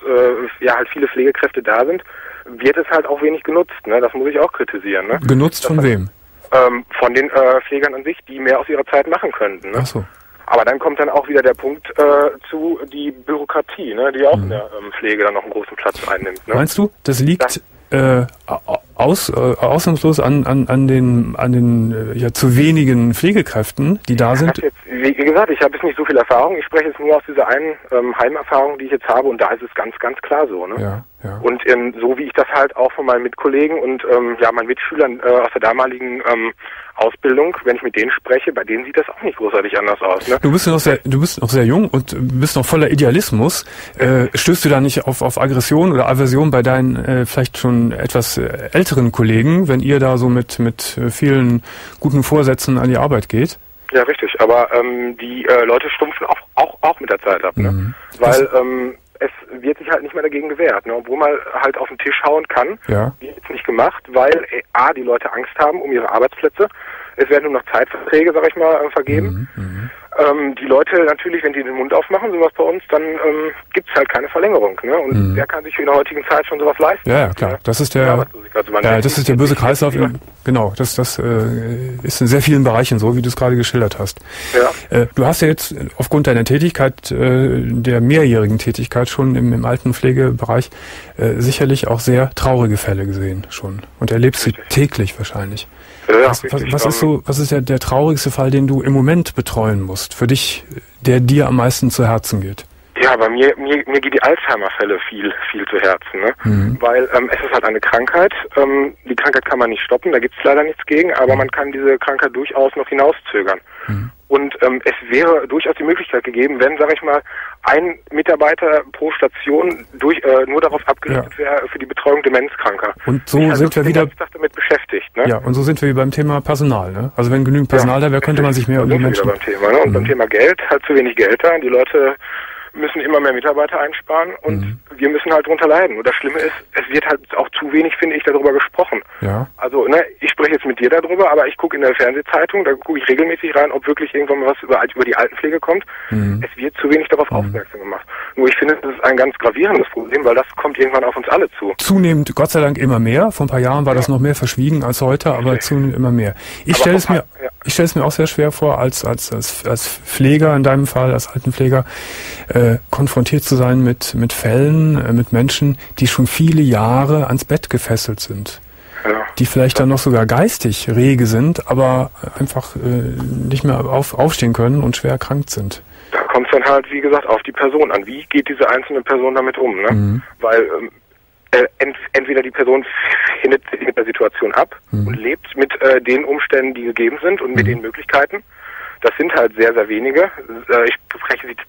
äh, ja halt viele Pflegekräfte da sind, wird es halt auch wenig genutzt, ne? Das muss ich auch kritisieren, ne? Genutzt das von wem? Ähm, von den äh, Pflegern an sich, die mehr aus ihrer Zeit machen könnten, ne? Ach so. Aber dann kommt dann auch wieder der Punkt äh, zu die Bürokratie, ne, die auch mhm. in der ähm, Pflege dann noch einen großen Platz einnimmt. Ne? Meinst du, das liegt äh, aus, äh, ausnahmslos an, an, an den, an den äh, ja, zu wenigen Pflegekräften, die da sind? Jetzt, wie gesagt, ich habe jetzt nicht so viel Erfahrung. Ich spreche jetzt nur aus dieser einen ähm, Heimerfahrung, die ich jetzt habe, und da ist es ganz, ganz klar so. Ne? Ja, ja. Und ähm, so wie ich das halt auch von meinen Mitkollegen und ähm, ja meinen Mitschülern äh, aus der damaligen ähm, Ausbildung, wenn ich mit denen spreche, bei denen sieht das auch nicht großartig anders aus. Ne? Du bist noch sehr, du bist noch sehr jung und bist noch voller Idealismus. Äh, stößt du da nicht auf, auf Aggression oder Aversion bei deinen äh, vielleicht schon etwas äh, älteren Kollegen, wenn ihr da so mit mit äh, vielen guten Vorsätzen an die Arbeit geht? Ja, richtig. Aber ähm, die äh, Leute stumpfen auch, auch auch mit der Zeit ab, ne? Mhm. Weil ähm, es wird sich halt nicht mehr dagegen gewehrt, ne? Obwohl man halt auf den Tisch hauen kann. Ja. Wird jetzt nicht gemacht, weil äh, A, die Leute Angst haben um ihre Arbeitsplätze. Es werden nur noch Zeitverträge, sag ich mal, äh, vergeben. Mhm. Ähm, die Leute natürlich, wenn die den Mund aufmachen, sowas bei uns, dann ähm, gibt es halt keine Verlängerung. Ne? Und mhm. wer kann sich in der heutigen Zeit schon sowas leisten? Ja, ja, klar. Das ist der, ja, ja, das ist der böse Kreislauf. Im, genau, das, das äh, ist in sehr vielen Bereichen so, wie du es gerade geschildert hast. Ja. Äh, du hast ja jetzt aufgrund deiner Tätigkeit, äh, der mehrjährigen Tätigkeit schon im, im Altenpflegebereich, äh, sicherlich auch sehr traurige Fälle gesehen schon. Und erlebst sie täglich wahrscheinlich. Ja, was, was, was ist so, was ist der, der traurigste Fall, den du im Moment betreuen musst, für dich, der dir am meisten zu Herzen geht? Ja, bei mir, mir, mir geht die Alzheimer-Fälle viel, viel zu Herzen, ne? Mhm. Weil ähm, es ist halt eine Krankheit. Ähm, die Krankheit kann man nicht stoppen, da gibt es leider nichts gegen, aber man kann diese Krankheit durchaus noch hinauszögern. Mhm. Und ähm, es wäre durchaus die Möglichkeit gegeben, wenn, sage ich mal, ein Mitarbeiter pro Station durch äh, nur darauf abgerichtet ja. wäre für die Betreuung Demenzkranker. Und so ich sind wir wieder damit beschäftigt, ne? Ja, und so sind wir beim Thema Personal, ne? Also wenn genügend Personal ja, da wäre, könnte man sich mehr um die Menschen. Beim Thema, ne? Und mhm. beim Thema Geld halt zu wenig Geld da. Die Leute müssen immer mehr Mitarbeiter einsparen und mhm. wir müssen halt drunter leiden. Und das Schlimme ist, es wird halt auch zu wenig, finde ich, darüber gesprochen. Ja. Also, ne, ich spreche jetzt mit dir darüber, aber ich gucke in der Fernsehzeitung, da gucke ich regelmäßig rein, ob wirklich irgendwann mal was über, über die Altenpflege kommt. Mhm. Es wird zu wenig darauf mhm. aufmerksam gemacht. Nur ich finde, das ist ein ganz gravierendes Problem, weil das kommt irgendwann auf uns alle zu. Zunehmend, Gott sei Dank, immer mehr. Vor ein paar Jahren war ja. das noch mehr verschwiegen als heute, aber okay. zunehmend immer mehr. Ich stelle es mir, ja. ich stelle es mir auch sehr schwer vor, als, als, als, als Pfleger in deinem Fall, als Altenpfleger, äh, konfrontiert zu sein mit, mit Fällen, äh, mit Menschen, die schon viele Jahre ans Bett gefesselt sind. Ja. Die vielleicht dann noch sogar geistig rege sind, aber einfach äh, nicht mehr auf, aufstehen können und schwer erkrankt sind. Da kommt es dann halt, wie gesagt, auf die Person an. Wie geht diese einzelne Person damit um? Ne? Mhm. Weil ähm, äh, ent, entweder die Person findet sich mit der Situation ab mhm. und lebt mit äh, den Umständen, die gegeben sind und mit mhm. den Möglichkeiten. Das sind halt sehr, sehr wenige. Äh, ich spreche sie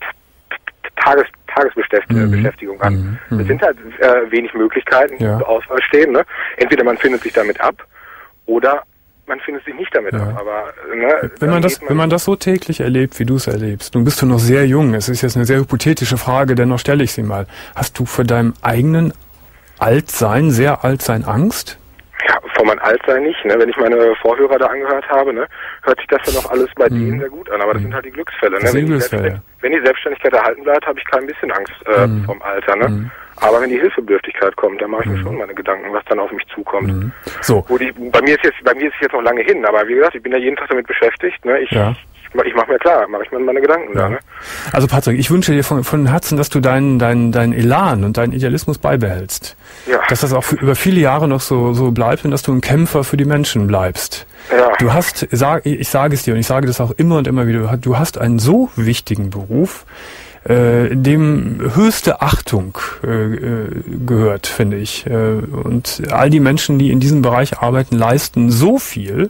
Tages, Tagesbeschäftigung mhm. an. Mhm. Es sind halt äh, wenig Möglichkeiten, die ja. zur Auswahl stehen. Ne? Entweder man findet sich damit ab oder man findet sich nicht damit ja. ab. Aber ne, wenn man das, man wenn man das so täglich erlebt, wie du es erlebst, nun bist du noch sehr jung. Es ist jetzt eine sehr hypothetische Frage, dennoch stelle ich sie mal. Hast du vor deinem eigenen Altsein, sehr Altsein Angst? Ja, vor meinem Altsein nicht. Ne? Wenn ich meine Vorhörer da angehört habe, ne, hört sich das dann auch alles bei mhm. denen sehr gut an. Aber das mhm. sind halt die Glücksfälle. Ne? Wenn, Glücksfälle. Die wenn die Selbstständigkeit erhalten bleibt, habe ich kein bisschen Angst äh, mhm. vom Alter. Ne? Mhm. Aber wenn die Hilfebedürftigkeit kommt, dann mache ich mir mhm. schon meine Gedanken, was dann auf mich zukommt. Mhm. So. Wo die, bei mir ist jetzt, bei mir ist es jetzt noch lange hin, aber wie gesagt, ich bin ja jeden Tag damit beschäftigt. Ne? Ich, ja. ich ich mache mir klar, mache ich mir meine Gedanken ja. da. Ne? Also Patrick, ich wünsche dir von, von Herzen, dass du deinen deinen deinen Elan und deinen Idealismus beibehältst. Ja. Dass das auch für, über viele Jahre noch so so bleibt und dass du ein Kämpfer für die Menschen bleibst. Ja. Du hast, sag, ich sage es dir und ich sage das auch immer und immer wieder, du hast einen so wichtigen Beruf, äh, dem höchste Achtung äh, gehört, finde ich. Äh, und all die Menschen, die in diesem Bereich arbeiten, leisten so viel.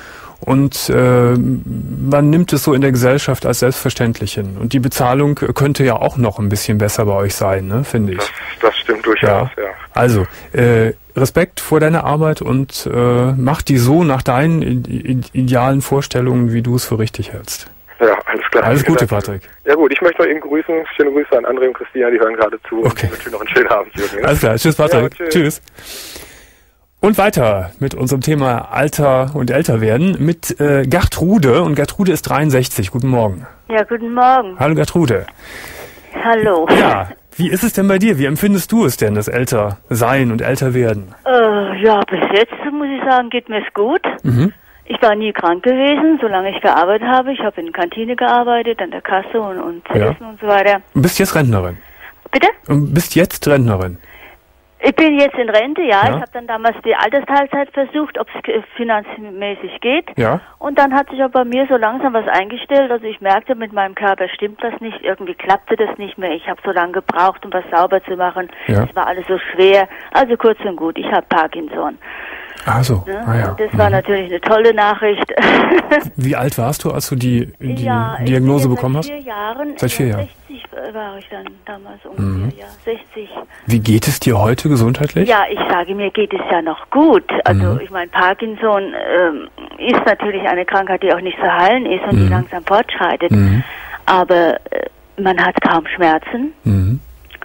Und äh, man nimmt es so in der Gesellschaft als selbstverständlich hin. Und die Bezahlung könnte ja auch noch ein bisschen besser bei euch sein, ne, finde ich. Das, das stimmt durchaus, ja. ja. Also, äh, Respekt vor deiner Arbeit und äh, mach die so nach deinen idealen Vorstellungen, wie du es für richtig hältst. Ja, alles klar. Alles Gute, Patrick. Ja gut, ich möchte noch eben grüßen. Schöne Grüße an André und Christina, die hören gerade zu. Okay. Und wünsche noch einen schönen Abend. Alles klar, tschüss, Patrick. Ja, tschüss. tschüss. Und weiter mit unserem Thema Alter und Älterwerden mit äh, Gertrude. Und Gertrude ist dreiundsechzig. Guten Morgen. Ja, guten Morgen. Hallo Gertrude. Hallo. Ja, wie ist es denn bei dir? Wie empfindest du es denn, das Ältersein und Älterwerden? Äh, ja, bis jetzt, muss ich sagen, geht mir es gut. Mhm. Ich war nie krank gewesen, solange ich gearbeitet habe. Ich habe in der Kantine gearbeitet, an der Kasse und, und zu ja. essen und so weiter. Und bist jetzt Rentnerin? Bitte? Und bist jetzt Rentnerin? Ich bin jetzt in Rente, ja. ja. Ich habe dann damals die Altersteilzeit versucht, ob es finanzmäßig geht. Ja. Und dann hat sich aber bei mir so langsam was eingestellt. Also ich merkte, mit meinem Körper stimmt das nicht. Irgendwie klappte das nicht mehr. Ich habe so lange gebraucht, um was sauber zu machen. Es ja. war alles so schwer. Also kurz und gut, ich habe Parkinson. Ach so. Ne? Ah, ja. Das war mhm. natürlich eine tolle Nachricht. Wie alt warst du, als du die, die ja, Diagnose bekommen hast? Seit vier Jahren. Seit vier Jahren. sechzig war ich dann damals ungefähr, mhm. ja, sechzig. Wie geht es dir heute gesundheitlich? Ja, ich sage, mir geht es ja noch gut. Also mhm. ich meine, Parkinson ähm, ist natürlich eine Krankheit, die auch nicht zu heilen ist und mhm. die langsam fortschreitet. Mhm. Aber äh, man hat kaum Schmerzen. Mhm.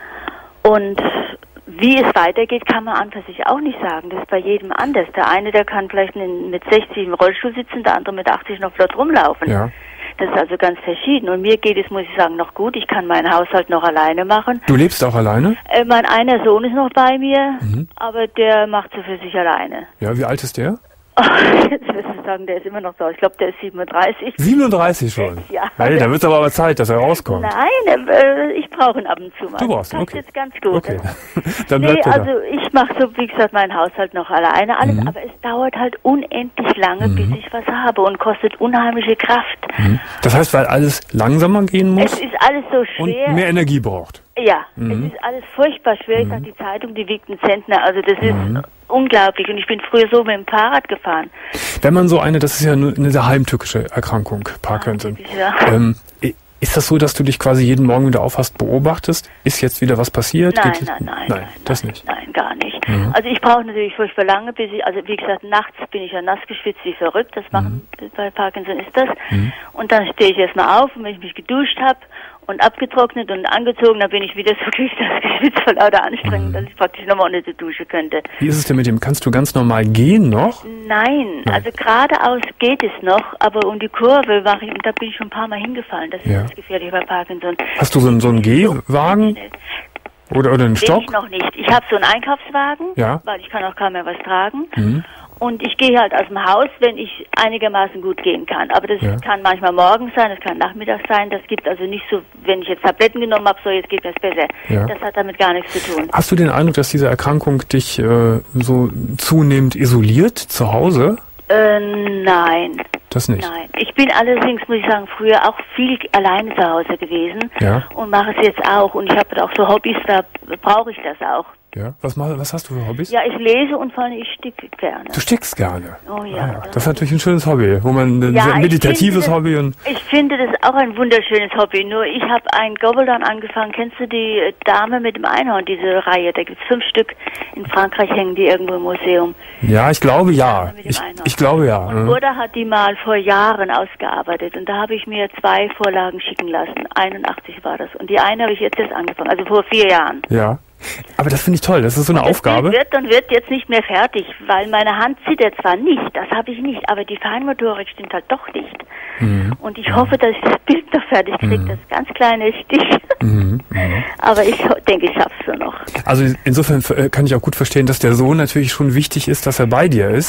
Und wie es weitergeht, kann man an für sich auch nicht sagen. Das ist bei jedem anders. Der eine, der kann vielleicht mit sechzig im Rollstuhl sitzen, der andere mit achtzig noch flott rumlaufen. Ja. Das ist also ganz verschieden. Und mir geht es, muss ich sagen, noch gut. Ich kann meinen Haushalt noch alleine machen. Du lebst auch alleine? Äh, mein einer Sohn ist noch bei mir, mhm. aber der macht so für sich alleine. Ja, wie alt ist der? Jetzt wirst du sagen, der ist immer noch da. Ich glaube, der ist siebenunddreißig. siebenunddreißig schon? Ja. Hey, da wird es aber, aber Zeit, dass er rauskommt. Nein, äh, ich brauche ihn ab und zu mal. Du brauchst ihn, okay. Das passt jetzt ganz gut. Okay. Dann bleibt nee, er also da. ich mache so, wie gesagt, meinen Haushalt noch alleine, alles, mhm. aber es dauert halt unendlich lange, mhm. bis ich was habe und kostet unheimliche Kraft. Mhm. Das heißt, weil alles langsamer gehen muss? Es ist alles so schwer. Und mehr Energie braucht? Ja, mhm. es ist alles furchtbar schwer. Ich sag, die Zeitung, die wiegt einen Zentner. Also das ist mhm. unglaublich. Und ich bin früher so mit dem Fahrrad gefahren. Wenn man so eine, das ist ja eine, eine sehr heimtückische Erkrankung, Parkinson. Ja, ähm, ist das so, dass du dich quasi jeden Morgen wieder aufhast, beobachtest? Ist jetzt wieder was passiert? Nein, Geht nein, nein, nein, nein, das nein, nicht. Nein, gar nicht. Mhm. Also ich brauche natürlich furchtbar lange, bis ich, also wie gesagt, nachts bin ich ja nass geschwitzt wie verrückt. Das machen, mhm. bei Parkinson ist das. Mhm. Und dann stehe ich erstmal auf und wenn ich mich geduscht habe und abgetrocknet und angezogen, dann bin ich wieder so glücklich, dass ich geschwitzt vor lauter Anstrengung, mhm. dass ich praktisch nochmal unter die Dusche könnte. Wie ist es denn mit dem? Kannst du ganz normal gehen noch? Nein, Nein. also geradeaus geht es noch, aber um die Kurve war ich, und da bin ich schon ein paar Mal hingefallen. Das ist ja. das Gefährliche bei Parkinson. Hast du so einen, so einen Gehwagen? Oder, oder einen Stock? Ich noch nicht. Ich habe so einen Einkaufswagen, ja. weil ich kann auch kaum mehr was tragen. Mhm. Und ich gehe halt aus dem Haus, wenn ich einigermaßen gut gehen kann. Aber das ja. kann manchmal morgens sein, das kann nachmittags sein. Das gibt also nicht so, wenn ich jetzt Tabletten genommen habe, so jetzt geht das besser. Ja. Das hat damit gar nichts zu tun. Hast du den Eindruck, dass diese Erkrankung dich äh, so zunehmend isoliert zu Hause? Äh, nein. Das nicht? Nein. Ich bin allerdings, muss ich sagen, früher auch viel alleine zu Hause gewesen. Ja. Und mache es jetzt auch. Und ich habe auch so Hobbys, da brauche ich das auch. Ja, was, was hast du für Hobbys? Ja, ich lese und vor allem ich sticke gerne. Du stickst gerne? Oh ja. Ah, ja. Das ist natürlich ein schönes Hobby, wo man ein ja, sehr meditatives das, Hobby und... Ich finde das auch ein wunderschönes Hobby, nur ich habe ein Gobelin angefangen. Kennst du die Dame mit dem Einhorn, diese Reihe? Da gibt es fünf Stück in Frankreich, hängen die irgendwo im Museum. Ja, ich glaube ja. Ich, ich glaube ja. Und Buddha hat die mal vor Jahren ausgearbeitet und da habe ich mir zwei Vorlagen schicken lassen. einundachtzig war das. Und die eine habe ich jetzt erst angefangen, also vor vier Jahren. Ja. Aber das finde ich toll, das ist so eine das Aufgabe. Wird und wird jetzt nicht mehr fertig, weil meine Hand zittert zwar nicht, das habe ich nicht, aber die Feinmotorik stimmt halt doch nicht. Mhm. Und ich hoffe, dass ich das Bild noch fertig kriege, mhm. das ganz kleine Stich. Mhm. Mhm. Aber ich denke, ich schaffe es so noch. Also insofern kann ich auch gut verstehen, dass der Sohn natürlich schon wichtig ist, dass er bei dir ist.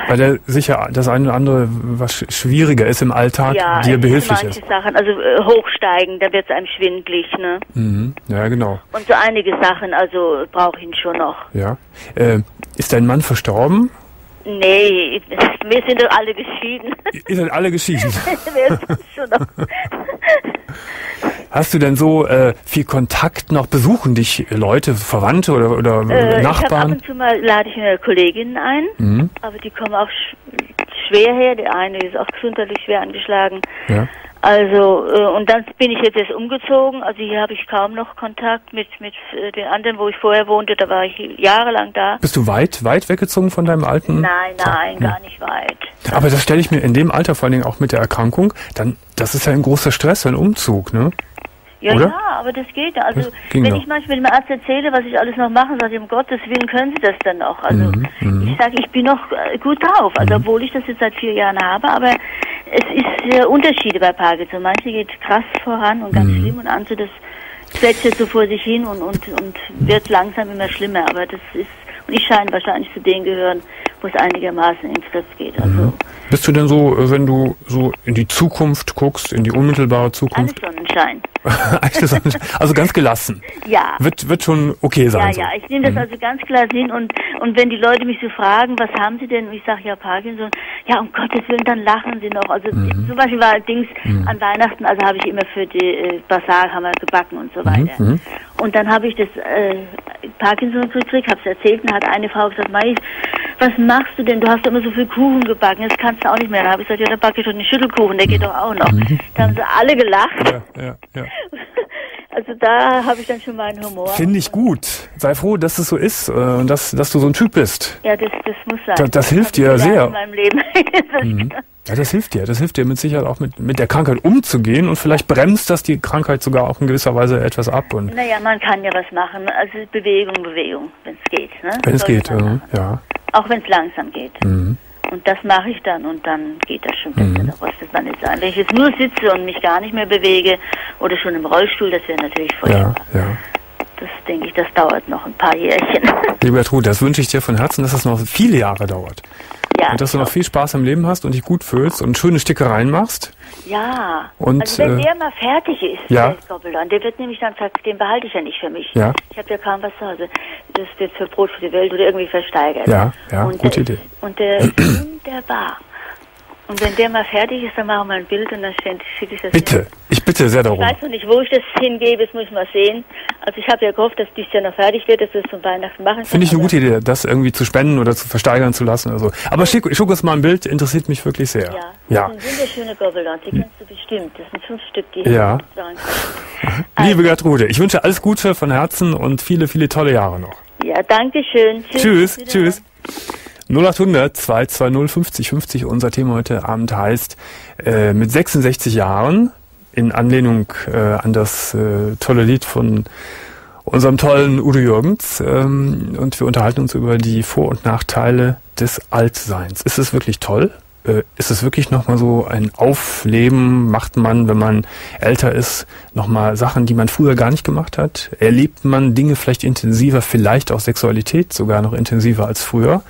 Weil der sicher das eine oder andere, was schwieriger ist im Alltag, ja, dir behilflich manche ist. Sachen, also äh, hochsteigen, da wird es einem schwindlig, ne? Mhm. Ja, genau. Und so einige Sachen, also brauche ich ihn schon noch. Ja. Äh, ist dein Mann verstorben? Nee, wir sind doch alle geschieden. Ihr seid alle geschieden. Wir sind schon noch. Hast du denn so äh, viel Kontakt noch? Besuchen dich Leute, Verwandte oder, oder äh, Nachbarn? Ich hab ab und zu mal lade ich mir Kolleginnen ein, Mhm. aber die kommen auch sch schwer her. Der eine ist auch gesundheitlich schwer angeschlagen. Ja. Also, äh, und dann bin ich jetzt erst umgezogen. Also hier habe ich kaum noch Kontakt mit mit äh, den anderen, wo ich vorher wohnte. Da war ich jahrelang da. Bist du weit, weit weggezogen von deinem alten? Nein, nein, Ja. gar nicht weit. Aber das stelle ich mir in dem Alter, vor allen Dingen auch mit der Erkrankung, dann, das ist ja ein großer Stress, ein Umzug, ne? Ja, Oder? ja, aber das geht. Also, Das ging wenn doch. ich manchmal dem Arzt erzähle, was ich alles noch mache, sage ich, um Gottes Willen können Sie das dann noch. Also, Mhm, mhm. ich sage, ich bin noch äh, gut drauf. Also, obwohl ich das jetzt seit vier Jahren habe, aber es ist äh, Unterschiede bei Parkinson. Manche geht krass voran und ganz Mhm. schlimm und andere, das plätschert so vor sich hin und, und, und wird langsam immer schlimmer. Aber das ist, und ich scheine wahrscheinlich zu denen gehören, wo es einigermaßen ins Griff geht. Also, Mhm. Bist du denn so, äh, wenn du so in die Zukunft guckst, in die unmittelbare alles Zukunft? Sonnenschein. Also ganz gelassen. Ja. Wird, wird schon okay Ja, sein. so. ja, ich nehme das also ganz klar hin und und wenn die Leute mich so fragen, was haben sie denn? Und ich sage, ja, Parkinson. Ja, um Gottes Willen, dann lachen sie noch. Also Mhm. zum Beispiel war Dings an Weihnachten, also habe ich immer für die äh, Basar haben wir gebacken und so weiter. mhm. Und dann habe ich das äh, Parkinson gekriegt, habe es erzählt und hat eine Frau gesagt, Mai, was machst du denn? Du hast doch immer so viel Kuchen gebacken, das kannst du auch nicht mehr. Dann habe ich gesagt, ja, dann backe ich doch einen Schüttelkuchen, der geht doch auch noch. Da haben sie alle gelacht. Ja, ja, ja. Also da habe ich dann schon meinen Humor. Finde ich gut. Sei froh, dass es so ist äh, und dass, dass du so ein Typ bist. Ja, das, das muss sein. Das, das hilft hab ich dir gelernt sehr. in meinem Leben. Mhm. Ja, das hilft dir. Das hilft dir mit Sicherheit auch mit, mit der Krankheit umzugehen und vielleicht bremst das die Krankheit sogar auch in gewisser Weise etwas ab. Und Naja, man kann ja was machen. Also Bewegung, Bewegung, wenn es geht. Ne? wenn es Sollte geht, man äh, machen. ja. Auch wenn es langsam geht. Mhm. Und das mache ich dann und dann geht das schon besser. Mhm. Da rostet man nicht sein. Wenn ich jetzt nur sitze und mich gar nicht mehr bewege oder schon im Rollstuhl, das wäre natürlich Ja, furchtbar. ja. Das denke ich, das dauert noch ein paar Jährchen. Liebe Gertrude, das wünsche ich dir von Herzen, dass das noch viele Jahre dauert. Ja, Und dass du noch viel Spaß im Leben hast und dich gut fühlst und schöne Stickereien machst. ja. Und, also wenn äh, der mal fertig ist, ja. der Doppelon, der wird nämlich dann, ver- den behalte ich ja nicht für mich. Ja. Ich habe ja kaum was zu Hause. Das wird für Brot für die Welt oder irgendwie versteigert. Ja, ja, und gute der Idee. Ist, und der ist wunderbar. Und wenn der mal fertig ist, dann machen wir ein Bild und dann schicke ich das Bitte, hin. ich bitte sehr Ich darum. weiß noch nicht, wo ich das hingebe, das muss ich mal sehen. Also ich habe ja gehofft, dass dies Jahr noch fertig wird, dass wir es zum Weihnachten machen können. Finde ich eine aber- gute Idee, das irgendwie zu spenden oder zu versteigern zu lassen oder so. Aber schick, schick uns mal ein Bild, interessiert mich wirklich sehr. Ja, Ja. das sind wunderschöne Gobelins, die kennst du bestimmt. Das sind fünf Stück, die Ja. ich sagen kann. Liebe Gertrude, ich wünsche alles Gute von Herzen und viele, viele tolle Jahre noch. Ja, danke schön. Tschüss, Wiederhören. tschüss. null acht hundert zwei zwei null fünfzig fünfzig. Unser Thema heute Abend heißt äh, mit sechsundsechzig Jahren, in Anlehnung äh, an das äh, tolle Lied von unserem tollen Udo Jürgens. Ähm, und wir unterhalten uns über die Vor- und Nachteile des Altseins. Ist es wirklich toll? Äh, ist es wirklich nochmal so ein Aufleben? Macht man, wenn man älter ist, nochmal Sachen, die man früher gar nicht gemacht hat? Erlebt man Dinge vielleicht intensiver, vielleicht auch Sexualität sogar noch intensiver als früher?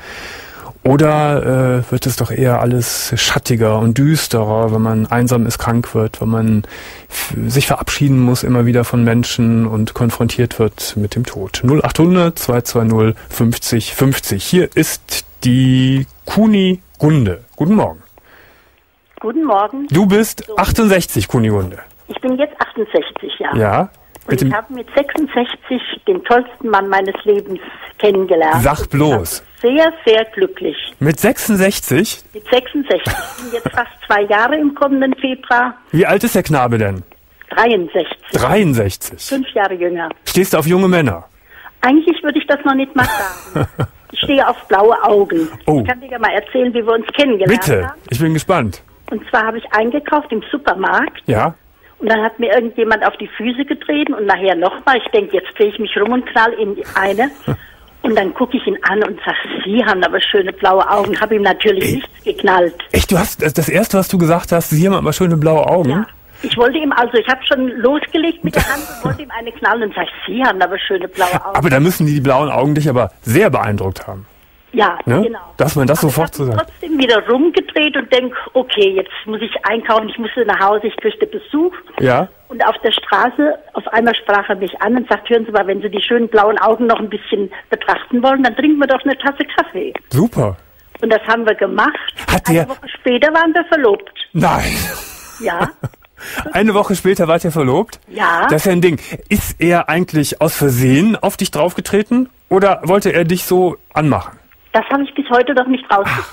Oder äh, wird es doch eher alles schattiger und düsterer, wenn man einsam ist, krank wird, wenn man f- sich verabschieden muss immer wieder von Menschen und konfrontiert wird mit dem Tod? null acht hundert zwei zwei null fünfzig fünfzig. Hier ist die Kunigunde. Guten Morgen. Guten Morgen. Du bist achtundsechzig, Kunigunde. Ich bin jetzt achtundsechzig Jahre. Ja? Und Mit ich dem, habe mit sechsundsechzig den tollsten Mann meines Lebens kennengelernt. sag bloß. Sehr, sehr glücklich. Mit sechsundsechzig? Mit sechsundsechzig. Ich bin jetzt fast zwei Jahre im kommenden Februar. Wie alt ist der Knabe denn? dreiundsechzig. dreiundsechzig. Fünf Jahre jünger. Stehst du auf junge Männer? Eigentlich würde ich das noch nicht mal sagen. Ich stehe auf blaue Augen. Oh. Ich kann dir ja mal erzählen, wie wir uns kennengelernt Bitte, haben. ich bin gespannt. Und zwar habe ich eingekauft im Supermarkt. Ja? Und dann hat mir irgendjemand auf die Füße getreten und nachher nochmal. Ich denke, jetzt drehe ich mich rum und knall in die eine. Und dann gucke ich ihn an und sage, Sie haben aber schöne blaue Augen. Habe ihm natürlich Ey. nichts geknallt. Echt, du hast das, das erste, was du gesagt hast, Sie haben aber schöne blaue Augen. Ja. Ich wollte ihm, also ich habe schon losgelegt mit der Hand und wollte ihm eine knallen und sage, Sie haben aber schöne blaue Augen. Aber da müssen die, die blauen Augen dich aber sehr beeindruckt haben. Ja, ne? genau. Dass man das Aber sofort ich so habe sagt. trotzdem wieder rumgedreht und denke, okay, jetzt muss ich einkaufen, ich musste nach Hause, ich kriegte Besuch. Ja. Und auf der Straße, auf einmal sprach er mich an und sagt, hören Sie mal, wenn Sie die schönen blauen Augen noch ein bisschen betrachten wollen, dann trinken wir doch eine Tasse Kaffee. Super. Und das haben wir gemacht. Hat Eine der- Woche später waren wir verlobt. Nein. Ja, Eine Woche später wart ihr verlobt? ja. Das ist ja ein Ding. Ist er eigentlich aus Versehen auf dich draufgetreten oder wollte er dich so anmachen? Das habe ich bis heute noch nicht rausgekriegt.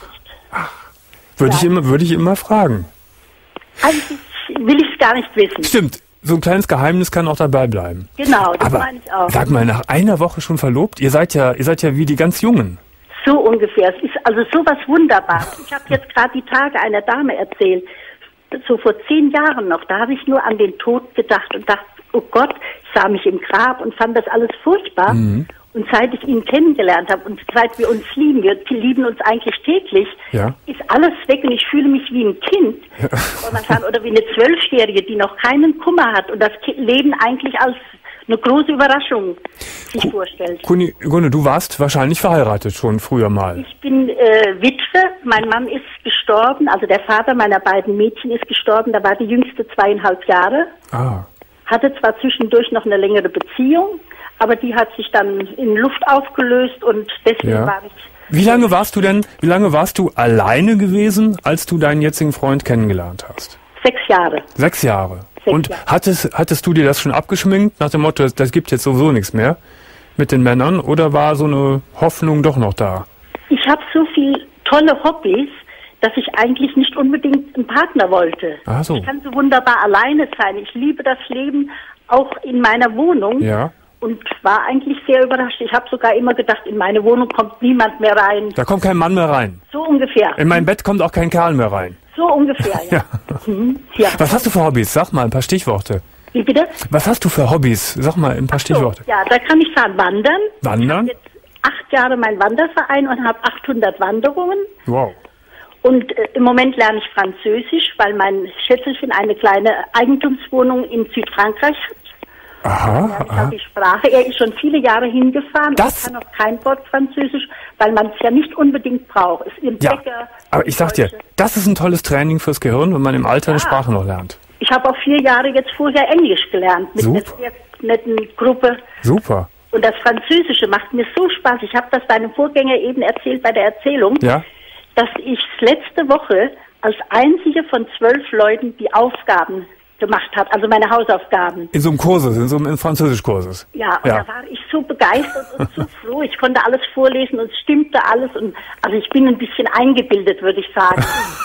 Würde Ja. ich immer, würde ich immer fragen. Eigentlich will ich es gar nicht wissen. Stimmt. So ein kleines Geheimnis kann auch dabei bleiben. Genau, das Aber meine ich auch. sag mal, nach einer Woche schon verlobt? Ihr seid ja, ihr seid ja wie die ganz Jungen. So ungefähr. Es ist also sowas Wunderbares. Ich habe jetzt gerade die Tage einer Dame erzählt, so vor zehn Jahren noch, da habe ich nur an den Tod gedacht und dachte, oh Gott, ich sah mich im Grab und fand das alles furchtbar. Mhm. Und seit ich ihn kennengelernt habe und seit wir uns lieben, wir lieben uns eigentlich täglich, Ja. ist alles weg und ich fühle mich wie ein Kind. Soll man sagen, oder wie eine Zwölfjährige, die noch keinen Kummer hat und das Ki- Leben eigentlich als eine große Überraschung sich vorstellt. Kuni- Gunne, du warst wahrscheinlich verheiratet schon früher mal. Ich bin äh, Witwe, mein Mann ist gestorben, also der Vater meiner beiden Mädchen ist gestorben, da war die jüngste zweieinhalb Jahre, Ah. hatte zwar zwischendurch noch eine längere Beziehung, aber die hat sich dann in Luft aufgelöst und deswegen Ja. war ich Wie lange warst du denn, wie lange warst du alleine gewesen, als du deinen jetzigen Freund kennengelernt hast? sechs Jahre. Sechs Jahre. Sechs Und Jahre. hattest, hattest du dir das schon abgeschminkt, nach dem Motto, das, das gibt jetzt sowieso nichts mehr mit den Männern, oder war so eine Hoffnung doch noch da? Ich habe so viele tolle Hobbys, dass ich eigentlich nicht unbedingt einen Partner wollte. Ach so. Ich kann so wunderbar alleine sein. Ich liebe das Leben auch in meiner Wohnung. Ja. Und war eigentlich sehr überrascht. Ich habe sogar immer gedacht, in meine Wohnung kommt niemand mehr rein. Da kommt kein Mann mehr rein. So ungefähr. In mein Bett kommt auch kein Kerl mehr rein. So ungefähr, ja. Mhm. Ja. Was hast du für Hobbys? Sag mal ein paar Stichworte. Wie bitte? Was hast du für Hobbys? Sag mal ein paar Stichworte. So, ja, da kann ich sagen, wandern. Wandern? Ich habe jetzt acht Jahre meinen Wanderverein und habe achthundert Wanderungen. Wow. Und äh, im Moment lerne ich Französisch, weil mein Schätzelchen eine kleine Eigentumswohnung in Südfrankreich hat. Aha, Ja, ich aha. habe die Sprache. Er ist schon viele Jahre hingefahren. Das- und kann noch kein Wort Französisch, weil man es ja nicht unbedingt braucht. Es ist im Ja, Bäcker, aber ich sag dir, Deutsche. das ist ein tolles Training fürs Gehirn, wenn man im Alter eine Sprache noch lernt. Ich habe auch vier Jahre jetzt vorher Englisch gelernt mit Super. einer sehr netten Gruppe. Super. Und das Französische macht mir so Spaß. Ich habe das deinem Vorgänger eben erzählt bei der Erzählung, Ja? dass ich letzte Woche als einzige von zwölf Leuten die Aufgaben gemacht habe, also meine Hausaufgaben. In so einem Kurses, in so einem Französischkurses. Ja, und Ja. da war ich so begeistert und so froh. Ich konnte alles vorlesen und es stimmte alles. Und also ich bin ein bisschen eingebildet, würde ich sagen.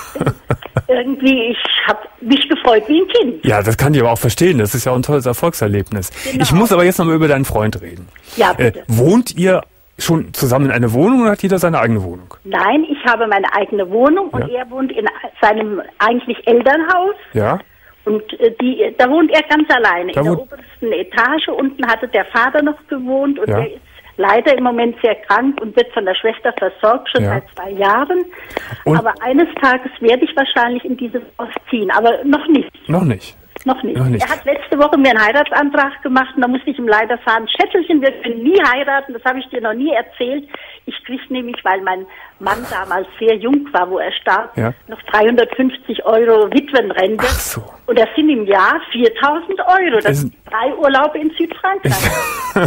Irgendwie, ich habe mich gefreut wie ein Kind. Ja, das kann ich aber auch verstehen. Das ist ja auch ein tolles Erfolgserlebnis. Genau. Ich muss aber jetzt noch mal über deinen Freund reden. Ja, Äh, bitte. wohnt ihr schon zusammen in einer Wohnung oder hat jeder seine eigene Wohnung? Nein, ich habe meine eigene Wohnung und Ja. er wohnt in seinem eigentlich Elternhaus. Ja? Und äh, die, da wohnt er ganz alleine. Da in der wohnt- obersten Etage. Unten hatte der Vater noch gewohnt und Ja. er ist leider im Moment sehr krank und wird von der Schwester versorgt, schon Ja. seit zwei Jahren. Und- Aber eines Tages werde ich wahrscheinlich in dieses Haus ziehen, aber noch nicht. Noch nicht. Noch nicht. Noch nicht. Er hat letzte Woche mir einen Heiratsantrag gemacht und da musste ich ihm leider sagen, Schätzelchen, wir können nie heiraten, das habe ich dir noch nie erzählt. Ich krieg nämlich, weil mein Mann damals sehr jung war, wo er starb, Ja. noch dreihundertfünfzig Euro Witwenrente. Ach so. Und das sind im Jahr viertausend Euro. Das Ist- sind drei Urlaube in Südfrankreich.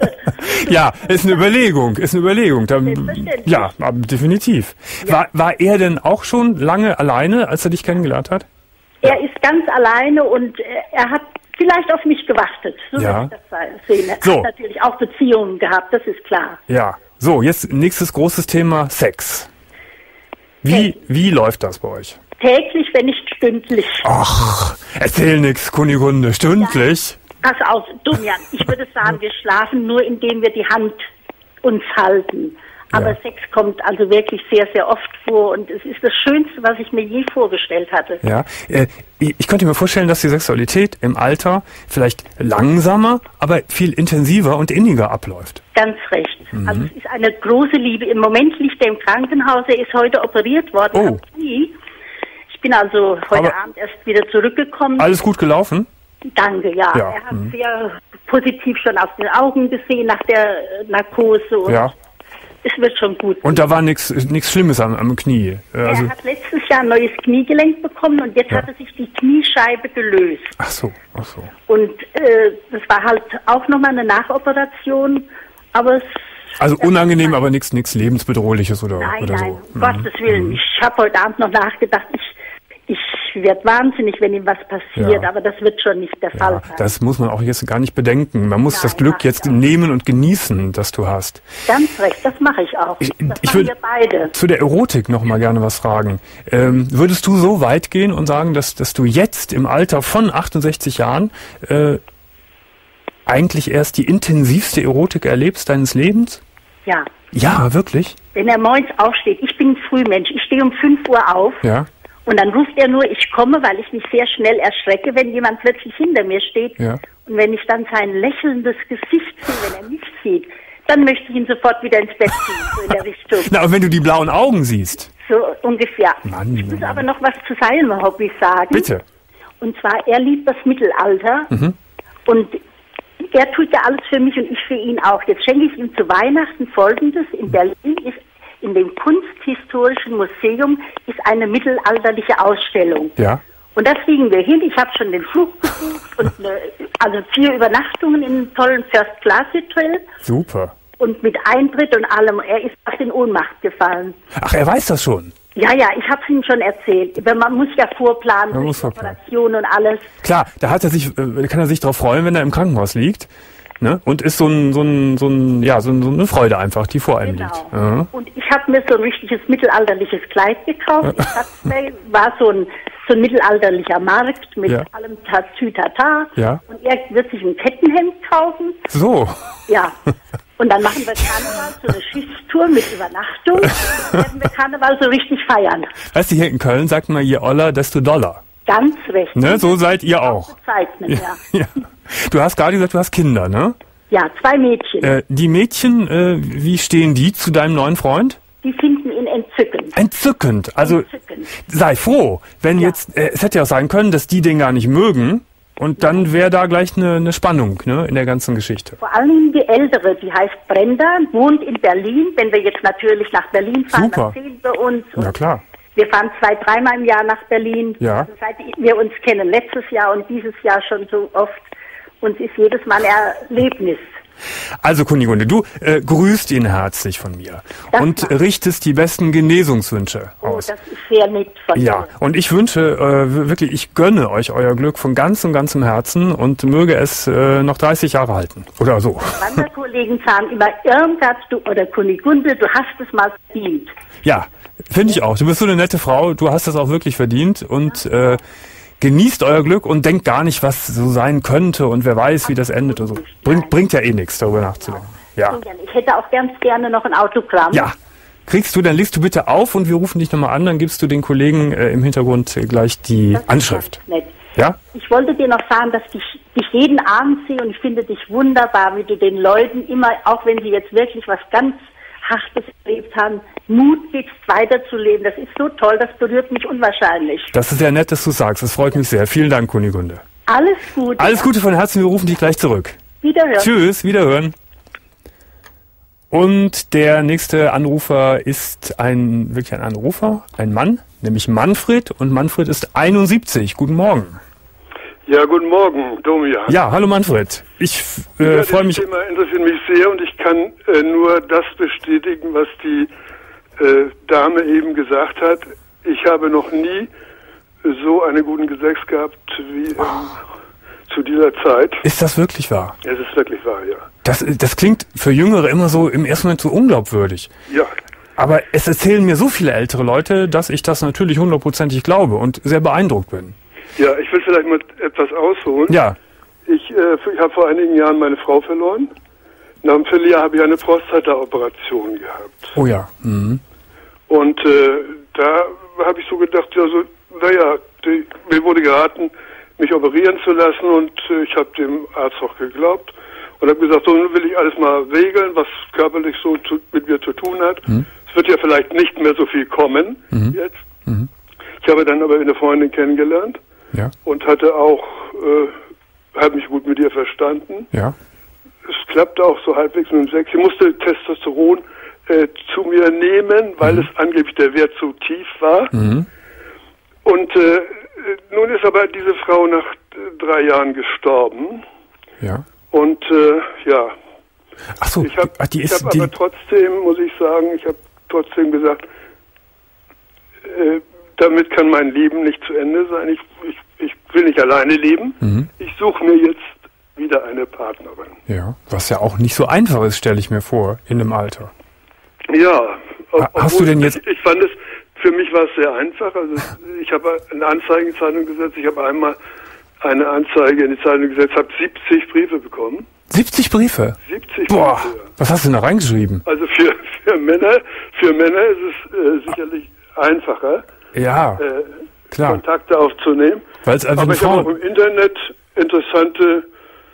Ja, ist eine Überlegung, ist eine Überlegung. Da, Selbstverständlich. ja, aber definitiv. War, war er denn auch schon lange alleine, als er dich kennengelernt hat? Er ist ganz alleine und äh, er hat vielleicht auf mich gewartet. So Ja. würde ich das sehen. Er So. hat natürlich auch Beziehungen gehabt, das ist klar. Ja. So, jetzt nächstes großes Thema, Sex. Wie, Hey. wie läuft das bei euch? Täglich, wenn nicht stündlich. Ach, erzähl nix, Kunigunde, stündlich. Pass auf, Domian, ich würde sagen, wir schlafen nur, indem wir die Hand uns halten. Aber Ja. Sex kommt also wirklich sehr, sehr oft vor und es ist das Schönste, was ich mir je vorgestellt hatte. Ja, äh, ich ich könnte mir vorstellen, dass die Sexualität im Alter vielleicht langsamer, aber viel intensiver und inniger abläuft. Ganz recht. Mhm. Also es ist eine große Liebe. Im Moment liegt er im Krankenhaus, er ist heute operiert worden. Oh. am Knie. Ich bin also heute Aber- Abend erst wieder zurückgekommen. Alles gut gelaufen? Danke, ja. Ja, Er hat mhm. sehr positiv schon auf den Augen gesehen nach der äh, Narkose und Ja. es wird schon gut. Und da war nichts nichts Schlimmes am, am Knie? Also er hat letztes Jahr ein neues Kniegelenk bekommen und jetzt ja. hatte sich die Kniescheibe gelöst. Ach so, ach so. Und äh, das war halt auch nochmal eine Nachoperation, aber es... Also unangenehm, aber nichts nichts lebensbedrohliches oder, nein, oder nein, so? um Gottes Willen. Mhm. Ich habe heute Abend noch nachgedacht, ich, ich werde wahnsinnig, wenn ihm was passiert, Ja. aber das wird schon nicht der Fall Ja, sein. das muss man auch jetzt gar nicht bedenken. Man muss Nein, das Glück mach jetzt ich auch. nehmen und genießen, das du hast. Ganz recht, das mache ich auch. Ich, das ich machen würde wir beide. zu der Erotik noch mal gerne was fragen. Ähm, würdest du so weit gehen und sagen, dass, dass du jetzt im Alter von achtundsechzig Jahren äh, eigentlich erst die intensivste Erotik erlebst deines Lebens? Ja. Ja, wirklich? Wenn er morgens aufsteht, ich bin ein Frühmensch, ich stehe um fünf Uhr auf Ja, und dann ruft er nur, ich komme, weil ich mich sehr schnell erschrecke, wenn jemand plötzlich hinter mir steht. ja. Und wenn ich dann sein lächelndes Gesicht sehe, wenn er mich sieht, dann möchte ich ihn sofort wieder ins Bett ziehen, so in der Richtung. Na, und wenn du die blauen Augen siehst? So ungefähr. Mann, ich muss Mann. aber noch was zu seinem Hobby sagen. Bitte. Und zwar, er liebt das Mittelalter Mhm. und er tut ja alles für mich und ich für ihn auch. Jetzt schenke ich ihm zu Weihnachten Folgendes. In Berlin ist in dem Kunsthistorischen Museum ist eine mittelalterliche Ausstellung. Ja. Und da fliegen wir hin. Ich habe schon den Flug gebucht und eine, also vier Übernachtungen in einem tollen First-Class-Hotel Super. und mit Eintritt und allem. Er ist fast in Ohnmacht gefallen. Ach, er weiß das schon. Ja, ja, ich habe es ihm schon erzählt. Aber man muss ja vorplanen, Man durch muss vorplanen. Operation und alles. Klar, da hat er sich, äh, kann er sich drauf freuen, wenn er im Krankenhaus liegt. Ne? Und ist so ein, so ein, so ein, ja, so, ein, so eine Freude einfach, die vor einem Genau. liegt. Ja. Und ich habe mir so ein richtiges mittelalterliches Kleid gekauft. Ich hatte, war so ein, so ein mittelalterlicher Markt mit Ja. allem Tatütata. Ja. Und er wird sich ein Kettenhemd kaufen. So. Ja. Und dann machen wir Karneval, so eine Schiffstour mit Übernachtung. Und dann werden wir Karneval so richtig feiern. Weißt du, hier in Köln sagt man, je Oller, desto doller. Ganz recht. Ne? So seid ihr auch. Bezeichnen, ja. Ja. Du hast gerade gesagt, du hast Kinder, ne? Ja, zwei Mädchen. Äh, die Mädchen, äh, wie stehen die zu deinem neuen Freund? Die finden ihn entzückend. Entzückend. Also Entzückend. sei froh, wenn Ja. jetzt, äh, es hätte ja auch sein können, dass die den gar nicht mögen und dann wäre da gleich eine, eine Spannung, ne, in der ganzen Geschichte. Vor allem die Ältere, die heißt Brenda, wohnt in Berlin. Wenn wir jetzt natürlich nach Berlin fahren, Super. dann sehen wir uns. Und Ja klar. wir fahren zwei, dreimal im Jahr nach Berlin. Ja. Also seit wir uns kennen, letztes Jahr und dieses Jahr schon so oft. Und es ist jedes Mal ein Erlebnis. Also Kunigunde, du äh, grüßt ihn herzlich von mir Das und mach ich. richtest die besten Genesungswünsche Oh, aus. das ist sehr nett von Ja, dir. und ich wünsche äh, wirklich, ich gönne euch euer Glück von ganzem, ganzem Herzen und möge es äh, noch dreißig Jahre halten. Oder so. Wanderkollegen sagen immer, Irmgard, du oder Kunigunde, du hast es mal verdient. Ja, finde ich auch. Du bist so eine nette Frau, du hast das auch wirklich verdient und äh, genießt euer Glück und denkt gar nicht, was so sein könnte und wer weiß, wie das endet und so. Bringt, bringt ja eh nichts, darüber nachzudenken. Ja. Ich hätte auch ganz gerne noch ein Autogramm. Ja. Kriegst du, dann liest du bitte auf und wir rufen dich nochmal an, dann gibst du den Kollegen äh, im Hintergrund äh, gleich die Das ist Anschrift. ganz nett. Ja? Ich wollte dir noch sagen, dass ich dich jeden Abend sehe und ich finde dich wunderbar, wie du den Leuten immer, auch wenn sie jetzt wirklich was ganz Hartes erlebt haben, Mut gibst, weiterzuleben. Das ist so toll, das berührt mich unwahrscheinlich. Das ist sehr nett, dass du sagst. Das freut mich sehr. Vielen Dank, Kunigunde. Alles Gute. Alles Gute von Herzen, wir rufen dich gleich zurück. Wiederhören. Tschüss, wiederhören. Und der nächste Anrufer ist ein, wirklich ein Anrufer, ein Mann, nämlich Manfred. Und Manfred ist einundsiebzig. Guten Morgen. Ja, guten Morgen, Domian. Ja, hallo Manfred. Ich äh, ja, freue mich. Das Thema interessiert mich sehr und ich kann äh, nur das bestätigen, was die äh, Dame eben gesagt hat. Ich habe noch nie so einen guten Sex gehabt wie ähm, zu dieser Zeit. Ist das wirklich wahr? Es ist wirklich wahr, ja. Das, das klingt für Jüngere immer so im ersten Moment so unglaubwürdig. Ja, Aber es erzählen mir so viele ältere Leute, dass ich das natürlich hundertprozentig glaube und sehr beeindruckt bin. ja, ich will vielleicht mal etwas ausholen. Ja, Ich, äh, ich habe vor einigen Jahren meine Frau verloren. Nach einem Vierteljahr habe ich eine Prostata-Operation gehabt. oh ja. Mhm. Und äh, da habe ich so gedacht, ja, so, naja, die, mir wurde geraten, mich operieren zu lassen und äh, ich habe dem Arzt auch geglaubt und habe gesagt, so nun will ich alles mal regeln, was körperlich so zu, mit mir zu tun hat. Mhm. Es wird ja vielleicht nicht mehr so viel kommen Mhm. jetzt. Mhm. Ich habe dann aber eine Freundin kennengelernt Ja, und hatte auch, äh, habe mich gut mit ihr verstanden. ja. Es klappte auch so halbwegs mit dem Sex. Sie musste Testosteron äh, zu mir nehmen, weil mhm. es angeblich der Wert zu tief war. Mhm. Und äh, nun ist aber diese Frau nach äh, drei Jahren gestorben. Ja. Und äh, ja. Ach so, ich habe die ist ich hab die... aber trotzdem, muss ich sagen, ich habe trotzdem gesagt, äh, damit kann mein Leben nicht zu Ende sein. Ich, ich, ich will nicht alleine leben. Mhm. Ich suche mir jetzt wieder eine Partnerin. Ja, was ja auch nicht so einfach ist, stelle ich mir vor, in dem Alter. Ja. Hast du denn jetzt... Ich, ich fand es, für mich war es sehr einfach. Also ich habe eine Anzeige in die Zeitung gesetzt. Ich habe einmal eine Anzeige in die Zeitung gesetzt, habe siebzig Briefe bekommen. siebzig Briefe? siebzig Boah, Briefe. Was hast du denn da reingeschrieben? Also für, für Männer, für Männer ist es äh, sicherlich einfacher, ja, äh, klar. Kontakte aufzunehmen. Weil's also Aber ich habe auch im Internet interessante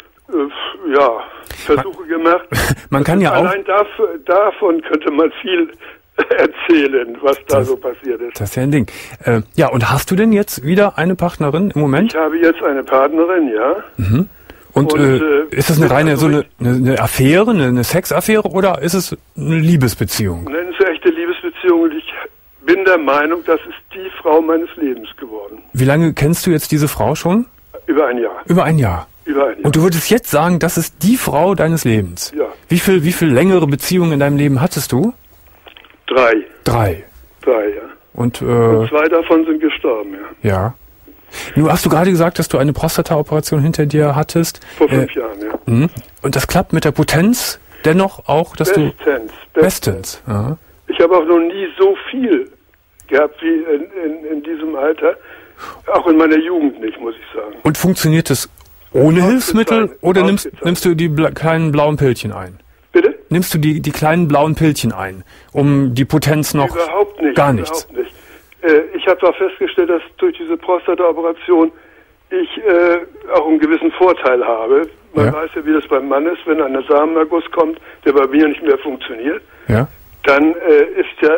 äh, ja, Versuche man, gemacht. Man kann ja allein auch... Allein davon könnte man viel erzählen, was da das, so passiert ist. Das ist ja ein Ding. Äh, ja, und hast du denn jetzt wieder eine Partnerin im Moment? Ich habe jetzt eine Partnerin, ja. Mhm. Und, und äh, ist das eine reine so eine, eine Affäre, eine, eine Sexaffäre oder ist es eine Liebesbeziehung? Nein, es ist eine echte Liebesbeziehung und ich bin der Meinung, das ist die Frau meines Lebens geworden. Wie lange kennst du jetzt diese Frau schon? Über ein Jahr. Über ein Jahr. Über ein Jahr. Und du würdest jetzt sagen, das ist die Frau deines Lebens? Ja. Wie viel, wie viel längere Beziehungen in deinem Leben hattest du? Drei. Drei. Drei, ja. Und, äh, und zwei davon sind gestorben, ja. Ja. Nun hast du gerade gesagt, dass du eine Prostata-Operation hinter dir hattest. Vor fünf äh, Jahren, ja. Mh. Und das klappt mit der Potenz dennoch auch, dass bestens, du... Bestens. Bestens. Ja. Ich habe auch noch nie so viel gehabt wie in, in, in diesem Alter. Auch in meiner Jugend nicht, muss ich sagen. Und funktioniert es ohne Hilfsmittel oder nimmst, nimmst du die bla kleinen blauen Pillchen ein? Bitte? Nimmst du die, die kleinen blauen Pillchen ein, um die Potenz noch... Überhaupt nicht. Gar nichts? Überhaupt nicht. Äh, ich habe auch festgestellt, dass durch diese Prostata-Operation ich äh, auch einen gewissen Vorteil habe. Man ja. weiß ja, wie das beim Mann ist, wenn ein Samenerguss kommt, der bei mir nicht mehr funktioniert, ja. dann äh, ist ja,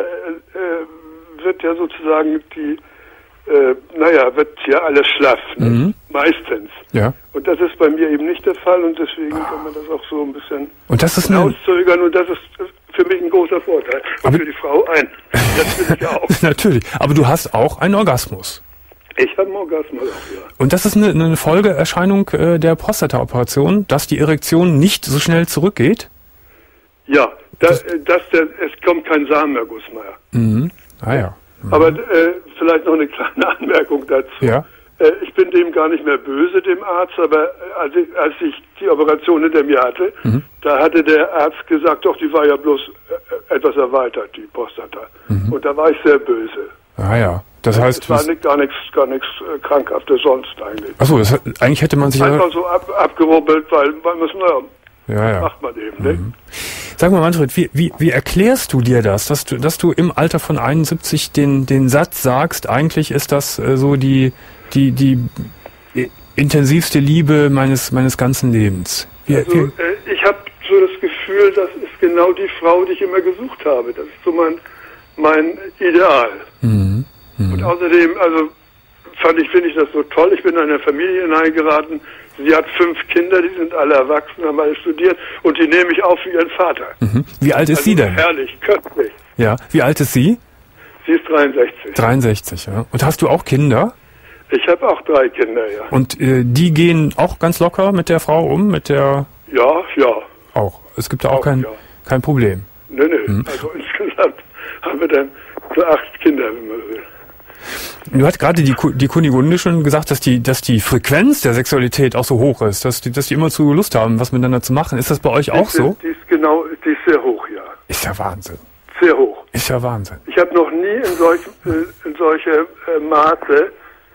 äh, wird ja sozusagen die, äh, naja, wird ja alles schlaff, ne? Mhm. Meistens. Ja. Und das ist bei mir eben nicht der Fall und deswegen ah. kann man das auch so ein bisschen und das ist auszögern und das ist für mich ein großer Vorteil. Und aber für die Frau ein. Das will ich ja auch. Natürlich. Aber du hast auch einen Orgasmus. Ich habe einen Orgasmus auch, ja. Und das ist eine, eine Folgeerscheinung äh, der Prostata-Operation, dass die Erektion nicht so schnell zurückgeht? Ja, das, das, das der, es kommt kein Samenerguss mehr. Mhm. Ah ja. Mhm. Aber äh, vielleicht noch eine kleine Anmerkung dazu. Ja. Äh, ich bin dem gar nicht mehr böse, dem Arzt, aber als ich, als ich die Operation hinter mir hatte, mhm. da hatte der Arzt gesagt, doch, die war ja bloß äh, etwas erweitert, die Prostata. Mhm. Und da war ich sehr böse. Ah ja. Das heißt, es war nicht, gar nichts, gar nichts äh, Krankhaftes sonst eigentlich. Achso, das, eigentlich hätte man sich einfach ja so ab, abgerubbelt, weil man muss, naja, ja, ja. macht man eben, mhm. ne? Sag mal, Manfred, wie, wie, wie erklärst du dir das, dass du, dass du im Alter von einundsiebzig den, den Satz sagst, eigentlich ist das äh, so die, die, die intensivste Liebe meines, meines ganzen Lebens? Wie, also, äh, ich habe so das Gefühl, das ist genau die Frau, die ich immer gesucht habe. Das ist so mein, mein Ideal. Mhm. Mhm. Und außerdem, also fand ich, finde ich das so toll. Ich bin in eine Familie hineingeraten. Sie hat fünf Kinder, die sind alle erwachsen, haben alle studiert und die nehme ich auf wie ihren Vater. Mhm. Wie alt ist also sie denn? Herrlich, köstlich. Ja, wie alt ist sie? Sie ist dreiundsechzig. dreiundsechzig, ja. Und hast du auch Kinder? Ich habe auch drei Kinder, ja. Und äh, die gehen auch ganz locker mit der Frau um, mit der... Ja, ja. Auch. Es gibt da auch, auch kein, ja. kein Problem. Nö, nö. Hm. Also insgesamt haben wir dann so acht Kinder, wenn man will. Du hast gerade die, die Kunigunde schon gesagt, dass die, dass die Frequenz der Sexualität auch so hoch ist, dass die, dass die immer zu Lust haben, was miteinander zu machen. Ist das bei euch die auch ist, so? Die ist genau, die ist sehr hoch, ja. Ist ja Wahnsinn. Sehr hoch. Ist ja Wahnsinn. Ich habe noch nie in solch, äh, in solcher äh, Maße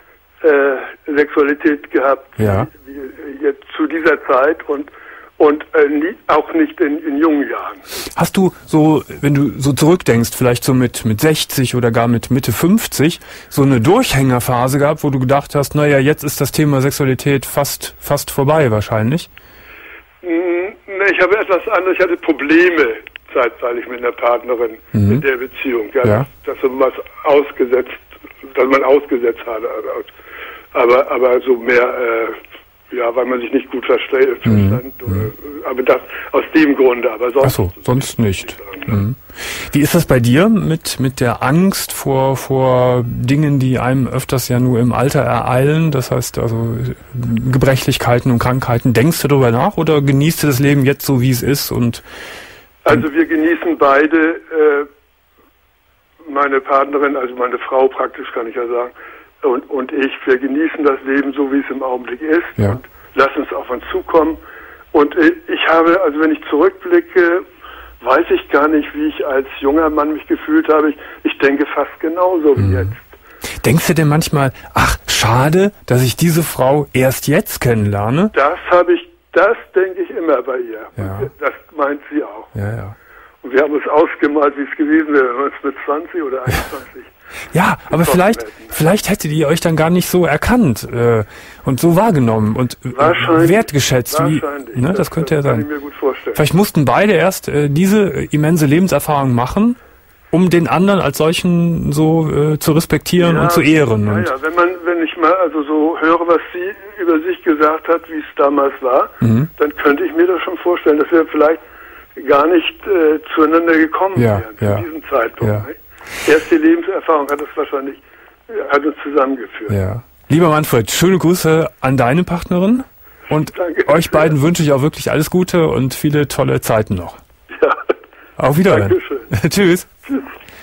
äh, Sexualität gehabt, ja. wie, wie jetzt zu dieser Zeit und Und äh, nie, auch nicht in, in jungen Jahren. Hast du so, wenn du so zurückdenkst, vielleicht so mit, mit sechzig oder gar mit Mitte fünfzig, so eine Durchhängerphase gehabt, wo du gedacht hast, naja, jetzt ist das Thema Sexualität fast, fast vorbei wahrscheinlich? Mm, ne, ich habe etwas anderes. Ich hatte Probleme zeitweilig mit einer Partnerin mhm. in der Beziehung. Ja, ja. Dass, dass man was ausgesetzt, dass man ausgesetzt hatte. Aber, aber so mehr... Äh, Ja, weil man sich nicht gut versteht, verstand. Mhm. Aber das aus dem Grunde, aber sonst. Ach so, sonst nicht. Mhm. Wie ist das bei dir mit mit der Angst vor vor Dingen, die einem öfters ja nur im Alter ereilen? Das heißt also Gebrechlichkeiten und Krankheiten. Denkst du darüber nach oder genießt du das Leben jetzt so, wie es ist? Und also wir genießen beide, äh, meine Partnerin, also meine Frau praktisch, kann ich ja sagen, und, und ich, wir genießen das Leben so, wie es im Augenblick ist, ja. Und lassen es auf uns zukommen. Und äh, ich habe, also wenn ich zurückblicke, weiß ich gar nicht, wie ich als junger Mann mich gefühlt habe. Ich, ich denke fast genauso wie mhm. jetzt. Denkst du denn manchmal, ach, schade, dass ich diese Frau erst jetzt kennenlerne? Das habe ich, das denke ich immer bei ihr. Ja. Und das meint sie auch. Ja, ja. Und wir haben uns ausgemalt, wie es gewesen wäre, wenn wir uns mit zwanzig oder einundzwanzig Ja, aber vielleicht, vielleicht hättet ihr euch dann gar nicht so erkannt äh, und so wahrgenommen und äh, wertgeschätzt. Wie, ne, das, das könnte ja sein. Kann ich mir gut vorstellen. Vielleicht mussten beide erst äh, diese immense Lebenserfahrung machen, um den anderen als solchen so äh, zu respektieren ja, und zu ehren. Ja, und ja, wenn man, wenn ich mal also so höre, was sie über sich gesagt hat, wie es damals war, mhm. dann könnte ich mir das schon vorstellen, dass wir vielleicht gar nicht äh, zueinander gekommen ja, wären zu ja. diesem Zeitpunkt. Ja. Nicht? Erst die Lebenserfahrung hat es wahrscheinlich hat uns zusammengeführt. Ja. Lieber Manfred, schöne Grüße an deine Partnerin und Danke. euch beiden wünsche ich auch wirklich alles Gute und viele tolle Zeiten noch. Ja. Auf Wiedersehen. Dankeschön. Tschüss. Tschüss.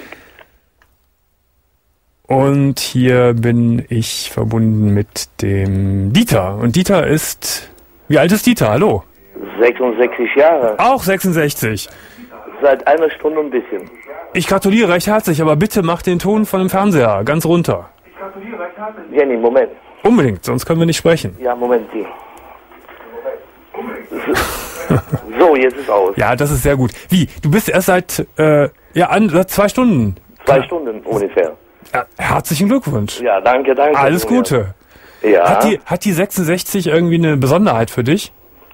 Und hier bin ich verbunden mit dem Dieter. Und Dieter ist, wie alt ist Dieter? Hallo. sechsundsechzig Jahre. Auch sechsundsechzig. Seit einer Stunde ein bisschen. Ich gratuliere recht herzlich, aber bitte mach den Ton von dem Fernseher ganz runter. Ich gratuliere recht herzlich. Jenny, Moment. Unbedingt, sonst können wir nicht sprechen. Ja, Moment. Die. So, jetzt ist aus. Ja, das ist sehr gut. Wie? Du bist erst seit, äh, ja, an, seit zwei Stunden. Zwei ja. Stunden ungefähr. Ja, herzlichen Glückwunsch. Ja, danke, danke. Alles Gute. Ja. Hat die, hat die sechsundsechzig irgendwie eine Besonderheit für dich?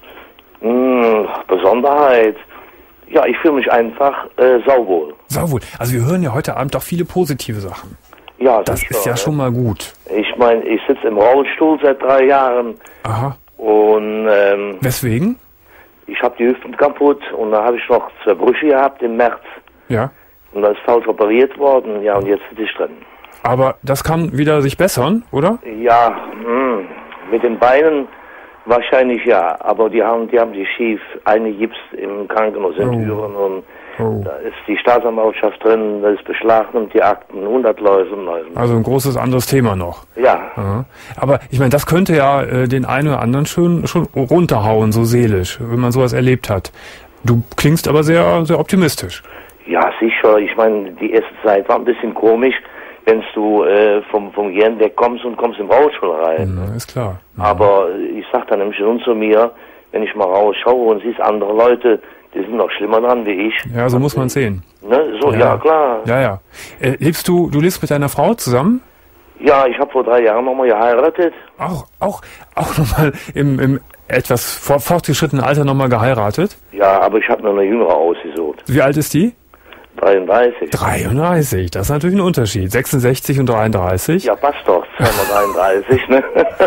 Hm, Besonderheit. Ja, ich fühle mich einfach äh, sauwohl. Sauwohl. Also wir hören ja heute Abend auch viele positive Sachen. Ja, das sicher, ist ja ne? schon mal gut. Ich meine, ich sitze im Rollstuhl seit drei Jahren. Aha. Und ähm, weswegen? Ich habe die Hüften kaputt und da habe ich noch zwei Brüche gehabt im März. Ja. Und da ist falsch operiert worden. Ja, und jetzt sitze ich drin. Aber das kann wieder sich bessern, oder? Ja, mh, mit den Beinen wahrscheinlich ja, aber die haben, die haben die schief eingegipst im Krankenhaus in Thüringen oh. und oh. da ist die Staatsanwaltschaft drin, da ist beschlagnahmt, die Akten, hundert Leute und Leute. Also ein großes anderes Thema noch. Ja. Aha. Aber ich meine, das könnte ja äh, den einen oder anderen schon, schon runterhauen, so seelisch, wenn man sowas erlebt hat. Du klingst aber sehr, sehr optimistisch. Ja, sicher. Ich meine, die erste Zeit war ein bisschen komisch, wenn du äh, vom, vom Gehirn wegkommst und kommst im Rollstuhl rein. Ja, ist klar. Ja. Aber ich sag dann nämlich schon zu mir, wenn ich mal rausschaue und siehst andere Leute, die sind noch schlimmer dran wie ich. Ja, so muss man sehen. Ne? So, ja, ja klar. Ja, ja. Äh, lebst du, du lebst mit deiner Frau zusammen? Ja, ich habe vor drei Jahren nochmal geheiratet. Auch, auch, auch nochmal im, im etwas fortgeschrittenen Alter nochmal geheiratet? Ja, aber ich habe noch eine jüngere ausgesucht. Wie alt ist die? dreiunddreißig. dreiunddreißig, das ist natürlich ein Unterschied. sechsundsechzig und dreiunddreißig. Ja, passt doch. zweihundertdreiunddreißig, ne?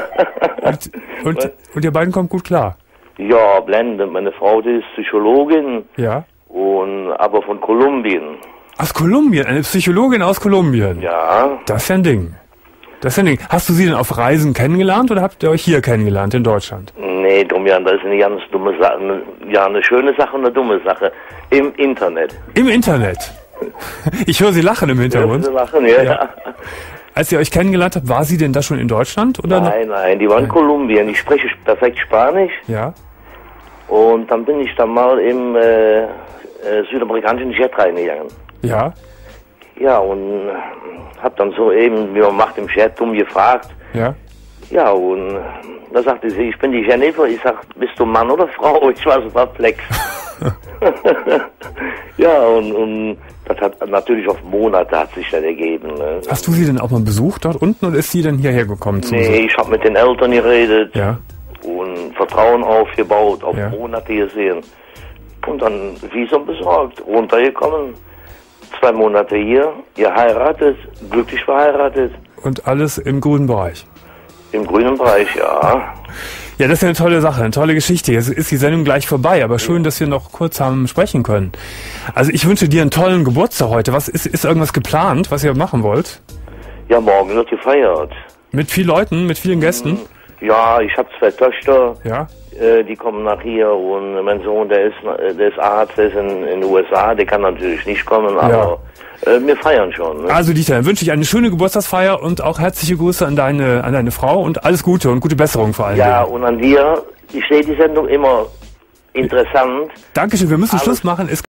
und, und, und ihr beiden kommt gut klar? Ja, blendend. Meine Frau, die ist Psychologin. Ja. Und, aber von Kolumbien. Aus Kolumbien? Eine Psychologin aus Kolumbien? Ja. Das ist ja ein Ding. Das ist ja ein Ding. Hast du sie denn auf Reisen kennengelernt oder habt ihr euch hier kennengelernt in Deutschland? Nee, Domian, das ist eine ganz dumme Sache. Ja, eine schöne Sache und eine dumme Sache. Im Internet. Im Internet? Ich höre sie lachen im Hintergrund. Ja, sie lachen, ja. ja. Als ihr euch kennengelernt habt, war sie denn da schon in Deutschland? Oder nein, noch? nein, die war in Kolumbien. Ich spreche perfekt Spanisch. Ja. Und dann bin ich dann mal im äh, äh, südamerikanischen Jet reingegangen. Ja. Ja, und hab dann so eben, wie man macht im Chat, dumm gefragt. Ja. Ja, und da sagte sie, ich bin die Jennifer. Ich sag, bist du Mann oder Frau? Ich war so perplex. Ja, und, und das hat natürlich auf Monate hat sich dann ergeben. Ne? Hast du sie denn auch mal besucht dort unten oder ist sie denn hierher gekommen? Nee, so? Ich habe mit den Eltern geredet. Ja. Und Vertrauen aufgebaut, auf ja. Monate gesehen. Und dann Visum besorgt, runtergekommen. Zwei Monate hier, geheiratet, glücklich verheiratet. Und alles im grünen Bereich? Im grünen Bereich, ja. Ja, das ist ja eine tolle Sache, eine tolle Geschichte. Jetzt ist die Sendung gleich vorbei, aber schön, dass wir noch kurz haben sprechen können. Also ich wünsche dir einen tollen Geburtstag heute. Was ist, ist irgendwas geplant, was ihr machen wollt? Ja, morgen wird gefeiert. Mit vielen Leuten, mit vielen Gästen? Ja, ich habe zwei Töchter. Ja. Äh, die kommen nach hier und mein Sohn, der ist, der ist Arzt, der ist in, in den U S A, der kann natürlich nicht kommen, aber ja. äh, wir feiern schon. Ne? Also Dieter, dann wünsche ich eine schöne Geburtstagsfeier und auch herzliche Grüße an deine, an deine Frau und alles Gute und gute Besserung vor allem. Ja, und an dir. Ich sehe die Sendung immer interessant. Dankeschön, wir müssen Schluss machen. Es